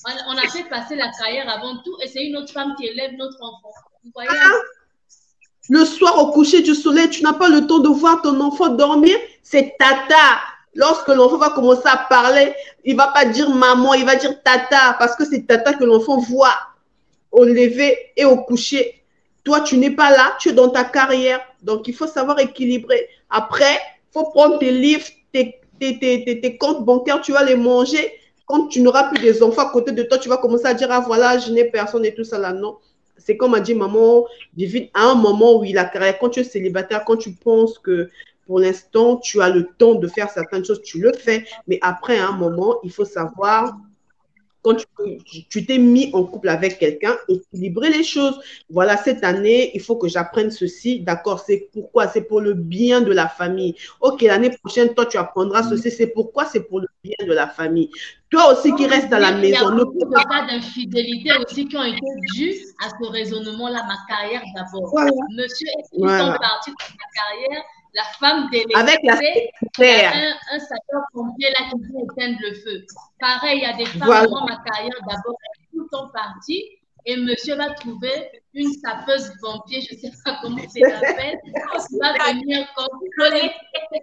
On a fait passer la carrière avant tout et c'est une autre femme qui élève notre enfant. Vous voyez?
Le soir, au coucher du soleil, tu n'as pas le temps de voir ton enfant dormir. C'est tata. Lorsque l'enfant va commencer à parler, il ne va pas dire maman, il va dire tata, parce que c'est tata que l'enfant voit au lever et au coucher. Toi, tu n'es pas là, tu es dans ta carrière. Donc, il faut savoir équilibrer. Après, il faut prendre tes livres, tes comptes bancaires, tu vas les manger. Quand tu n'auras plus des enfants à côté de toi, tu vas commencer à dire, ah voilà, je n'ai personne et tout ça là. Non. C'est comme a dit maman, à un moment où il a carrière, quand tu es célibataire, quand tu penses que pour l'instant, tu as le temps de faire certaines choses, tu le fais. Mais après, à un moment, il faut savoir, quand tu t'es mis en couple avec quelqu'un, équilibrer les choses. Voilà, cette année, il faut que j'apprenne ceci. D'accord, c'est pourquoi? C'est pour le bien de la famille. Ok, l'année prochaine, toi, tu apprendras ceci. C'est pourquoi? C'est pour le bien de la famille. Toi aussi qui restes à la maison.
Il y a beaucoup de cas d'infidélité aussi qui ont été dus à ce raisonnement-là, ma carrière d'abord. Voilà. Monsieur est tout le temps parti pour sa carrière. La femme délaissée,
avec la secrétaire.
Un sapeur-pompier là qui peut éteindre le feu. Pareil, il y a des femmes, moi, ma carrière d'abord, elle est tout le temps partie et monsieur va trouver une sapeuse-pompier, je ne sais pas comment c'est l'appelle, qui va venir contrôler.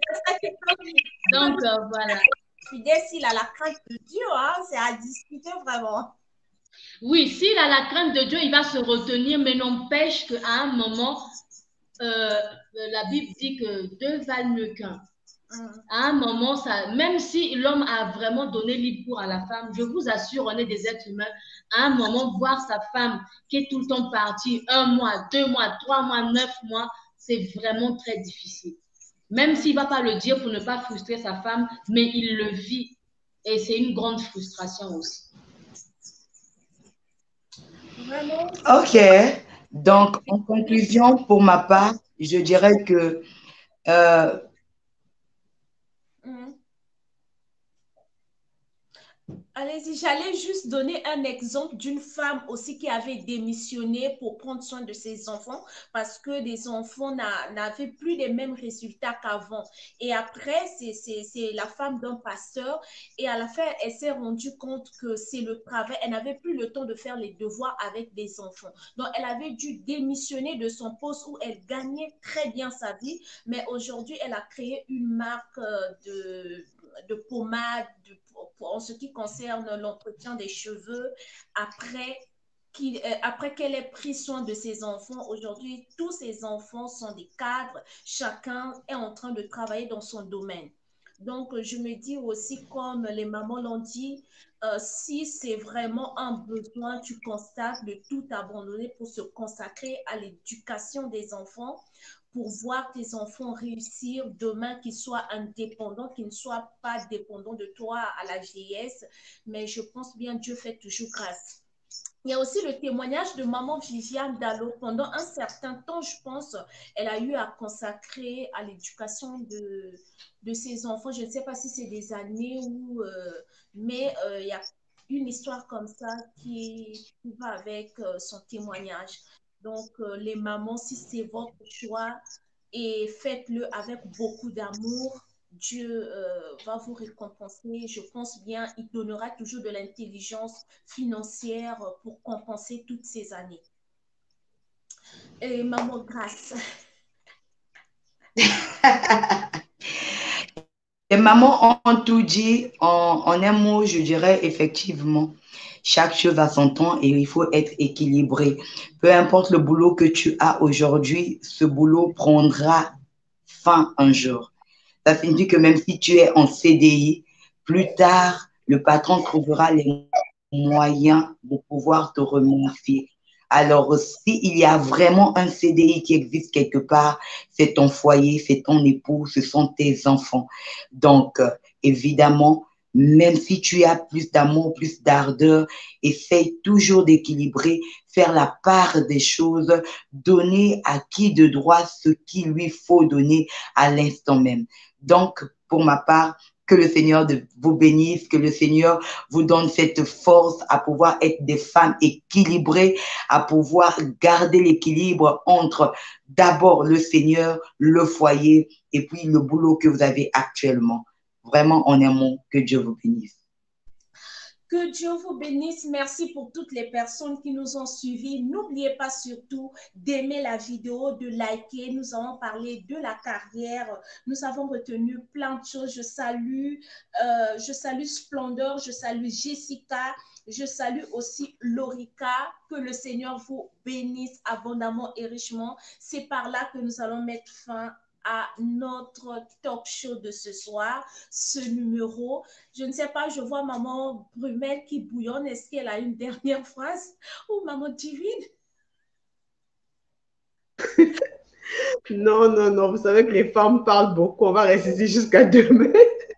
Donc, voilà.
Fidèle, s'il a la crainte de Dieu, hein, c'est à discuter vraiment.
Oui, s'il a la crainte de Dieu, il va se retenir, mais n'empêche qu'à un moment, la Bible dit que deux valent mieux qu'un. À un moment, ça, même si l'homme a vraiment donné libre cours à la femme, je vous assure, on est des êtres humains. À un moment, voir sa femme qui est tout le temps partie, 1 mois, 2 mois, 3 mois, 9 mois, c'est vraiment très difficile. Même s'il ne va pas le dire pour ne pas frustrer sa femme, mais il le vit. Et c'est une grande frustration aussi.
Vraiment?
Ok. Donc, en conclusion, pour ma part, je dirais que
allez-y, j'allais juste donner un exemple d'une femme aussi qui avait démissionné pour prendre soin de ses enfants parce que les enfants n'avaient plus les mêmes résultats qu'avant. Et après, c'est la femme d'un pasteur et à la fin, elle s'est rendue compte que c'est le travail. Elle n'avait plus le temps de faire les devoirs avec des enfants. Donc, elle avait dû démissionner de son poste où elle gagnait très bien sa vie, mais aujourd'hui, elle a créé une marque de pommade, en ce qui concerne l'entretien des cheveux, après qu'elle ait pris soin de ses enfants. Aujourd'hui, tous ses enfants sont des cadres, chacun est en train de travailler dans son domaine. Donc, je me dis aussi, comme les mamans l'ont dit, si c'est vraiment un besoin, tu constates de tout abandonner pour se consacrer à l'éducation des enfants, pour voir tes enfants réussir demain, qu'ils soient indépendants, qu'ils ne soient pas dépendants de toi à la vieillesse. Mais je pense bien, Dieu fait toujours grâce. Il y a aussi le témoignage de maman Viviane Dallot. Pendant un certain temps, je pense, elle a eu à consacrer à l'éducation de ses enfants. Je ne sais pas si c'est des années ou... mais il y a une histoire comme ça qui va avec son témoignage. Donc, les mamans, si c'est votre choix, et faites-le avec beaucoup d'amour, Dieu va vous récompenser. Je pense bien, il donnera toujours de l'intelligence financière pour compenser toutes ces années. Et maman, grâce.
Les mamans ont tout dit en un mot, je dirais effectivement. Chaque chose a son temps et il faut être équilibré. Peu importe le boulot que tu as aujourd'hui, ce boulot prendra fin un jour. Ça signifie que même si tu es en CDI, plus tard, le patron trouvera les moyens de pouvoir te remercier. Alors, s'il y a vraiment un CDI qui existe quelque part, c'est ton foyer, c'est ton époux, ce sont tes enfants. Donc, évidemment, même si tu as plus d'amour, plus d'ardeur, essaye toujours d'équilibrer, faire la part des choses, donner à qui de droit ce qu'il lui faut donner à l'instant même. Donc, pour ma part, que le Seigneur vous bénisse, que le Seigneur vous donne cette force à pouvoir être des femmes équilibrées, à pouvoir garder l'équilibre entre d'abord le Seigneur, le foyer et puis le boulot que vous avez actuellement. Vraiment, en un mot, que Dieu vous bénisse.
Que Dieu vous bénisse. Merci pour toutes les personnes qui nous ont suivis. N'oubliez pas surtout d'aimer la vidéo, de liker. Nous avons parlé de la carrière. Nous avons retenu plein de choses. Je salue Splendeur, je salue Jessica, je salue aussi Lorica. Que le Seigneur vous bénisse abondamment et richement. C'est par là que nous allons mettre fin à notre talk show de ce soir, ce numéro. Je ne sais pas, je vois maman Brumel qui bouillonne. Est-ce qu'elle a une dernière phrase? Ou maman Divine?
Non, non, non, vous savez que les femmes parlent beaucoup. On va rester ici jusqu'à demain.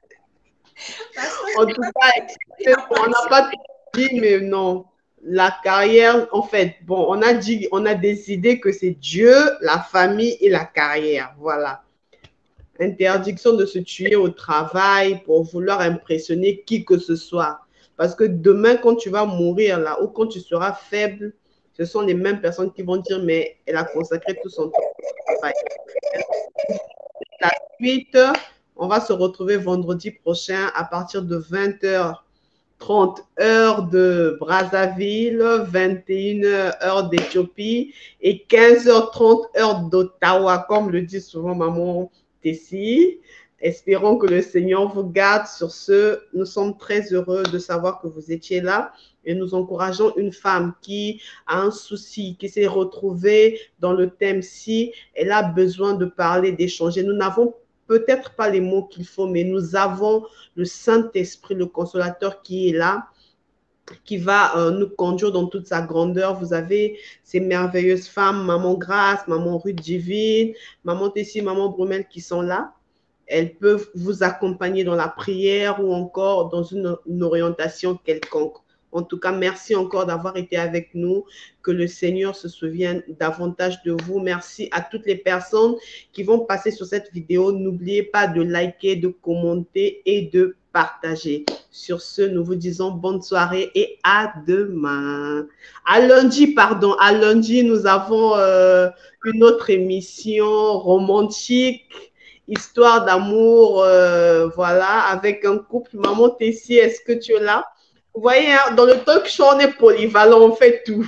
En tout cas, on n'a pas dit, mais non. La carrière, en fait, bon, on a décidé que c'est Dieu, la famille et la carrière. Voilà. Interdiction de se tuer au travail pour vouloir impressionner qui que ce soit. Parce que demain, quand tu vas mourir là, ou quand tu seras faible, ce sont les mêmes personnes qui vont dire, mais elle a consacré tout son temps au travail. La suite, on va se retrouver vendredi prochain à partir de 20h30 heure de Brazzaville, 21h heure d'Éthiopie et 15h30 heure d'Ottawa, comme le dit souvent maman Tessie. Espérons que le Seigneur vous garde. Sur ce, nous sommes très heureux de savoir que vous étiez là et nous encourageons une femme qui a un souci, qui s'est retrouvée dans le thème si elle a besoin de parler, d'échanger. Nous n'avons peut-être pas les mots qu'il faut, mais nous avons le Saint-Esprit, le consolateur qui est là, qui va nous conduire dans toute sa grandeur. Vous avez ces merveilleuses femmes, Maman Grâce, Maman Ruth Divine, Maman Tessie, Maman Brumel qui sont là. Elles peuvent vous accompagner dans la prière ou encore dans une orientation quelconque. En tout cas, merci encore d'avoir été avec nous. Que le Seigneur se souvienne davantage de vous. Merci à toutes les personnes qui vont passer sur cette vidéo. N'oubliez pas de liker, de commenter et de partager. Sur ce, nous vous disons bonne soirée et à demain. À lundi, pardon. À lundi, nous avons une autre émission romantique. Histoire d'amour, voilà, avec un couple. Maman Tessie, est-ce que tu es là? Vous voyez, hein, dans le talk show, on est polyvalent, on fait tout.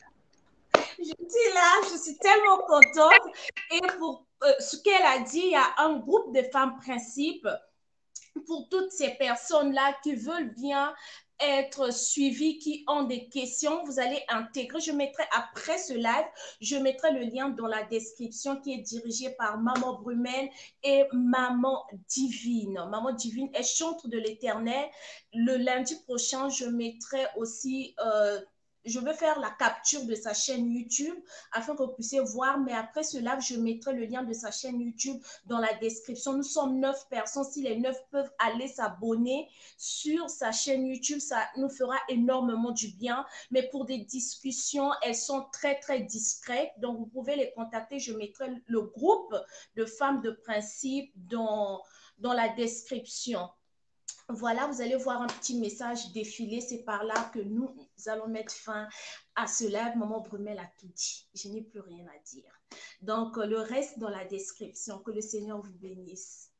Je suis là, je suis tellement contente. Et pour ce qu'elle a dit, il y a un groupe de femmes principes pour toutes ces personnes-là qui veulent bien être suivies, qui ont des questions, vous allez intégrer. Je mettrai après ce live, je mettrai le lien dans la description qui est dirigé par Maman Brumel et Maman Divine. Maman Divine est chantre de l'Éternel. Le lundi prochain, je mettrai aussi je vais faire la capture de sa chaîne YouTube afin que vous puissiez voir. Mais après ce live, je mettrai le lien de sa chaîne YouTube dans la description. Nous sommes 9 personnes. Si les 9 peuvent aller s'abonner sur sa chaîne YouTube, ça nous fera énormément du bien. Mais pour des discussions, elles sont très, très discrètes. Donc, vous pouvez les contacter. Je mettrai le groupe de femmes de principe dans la description. Voilà, vous allez voir un petit message défiler. C'est par là que nous allons mettre fin à ce live. Maman Brumel a tout dit. Je n'ai plus rien à dire. Donc, le reste dans la description. Que le Seigneur vous bénisse.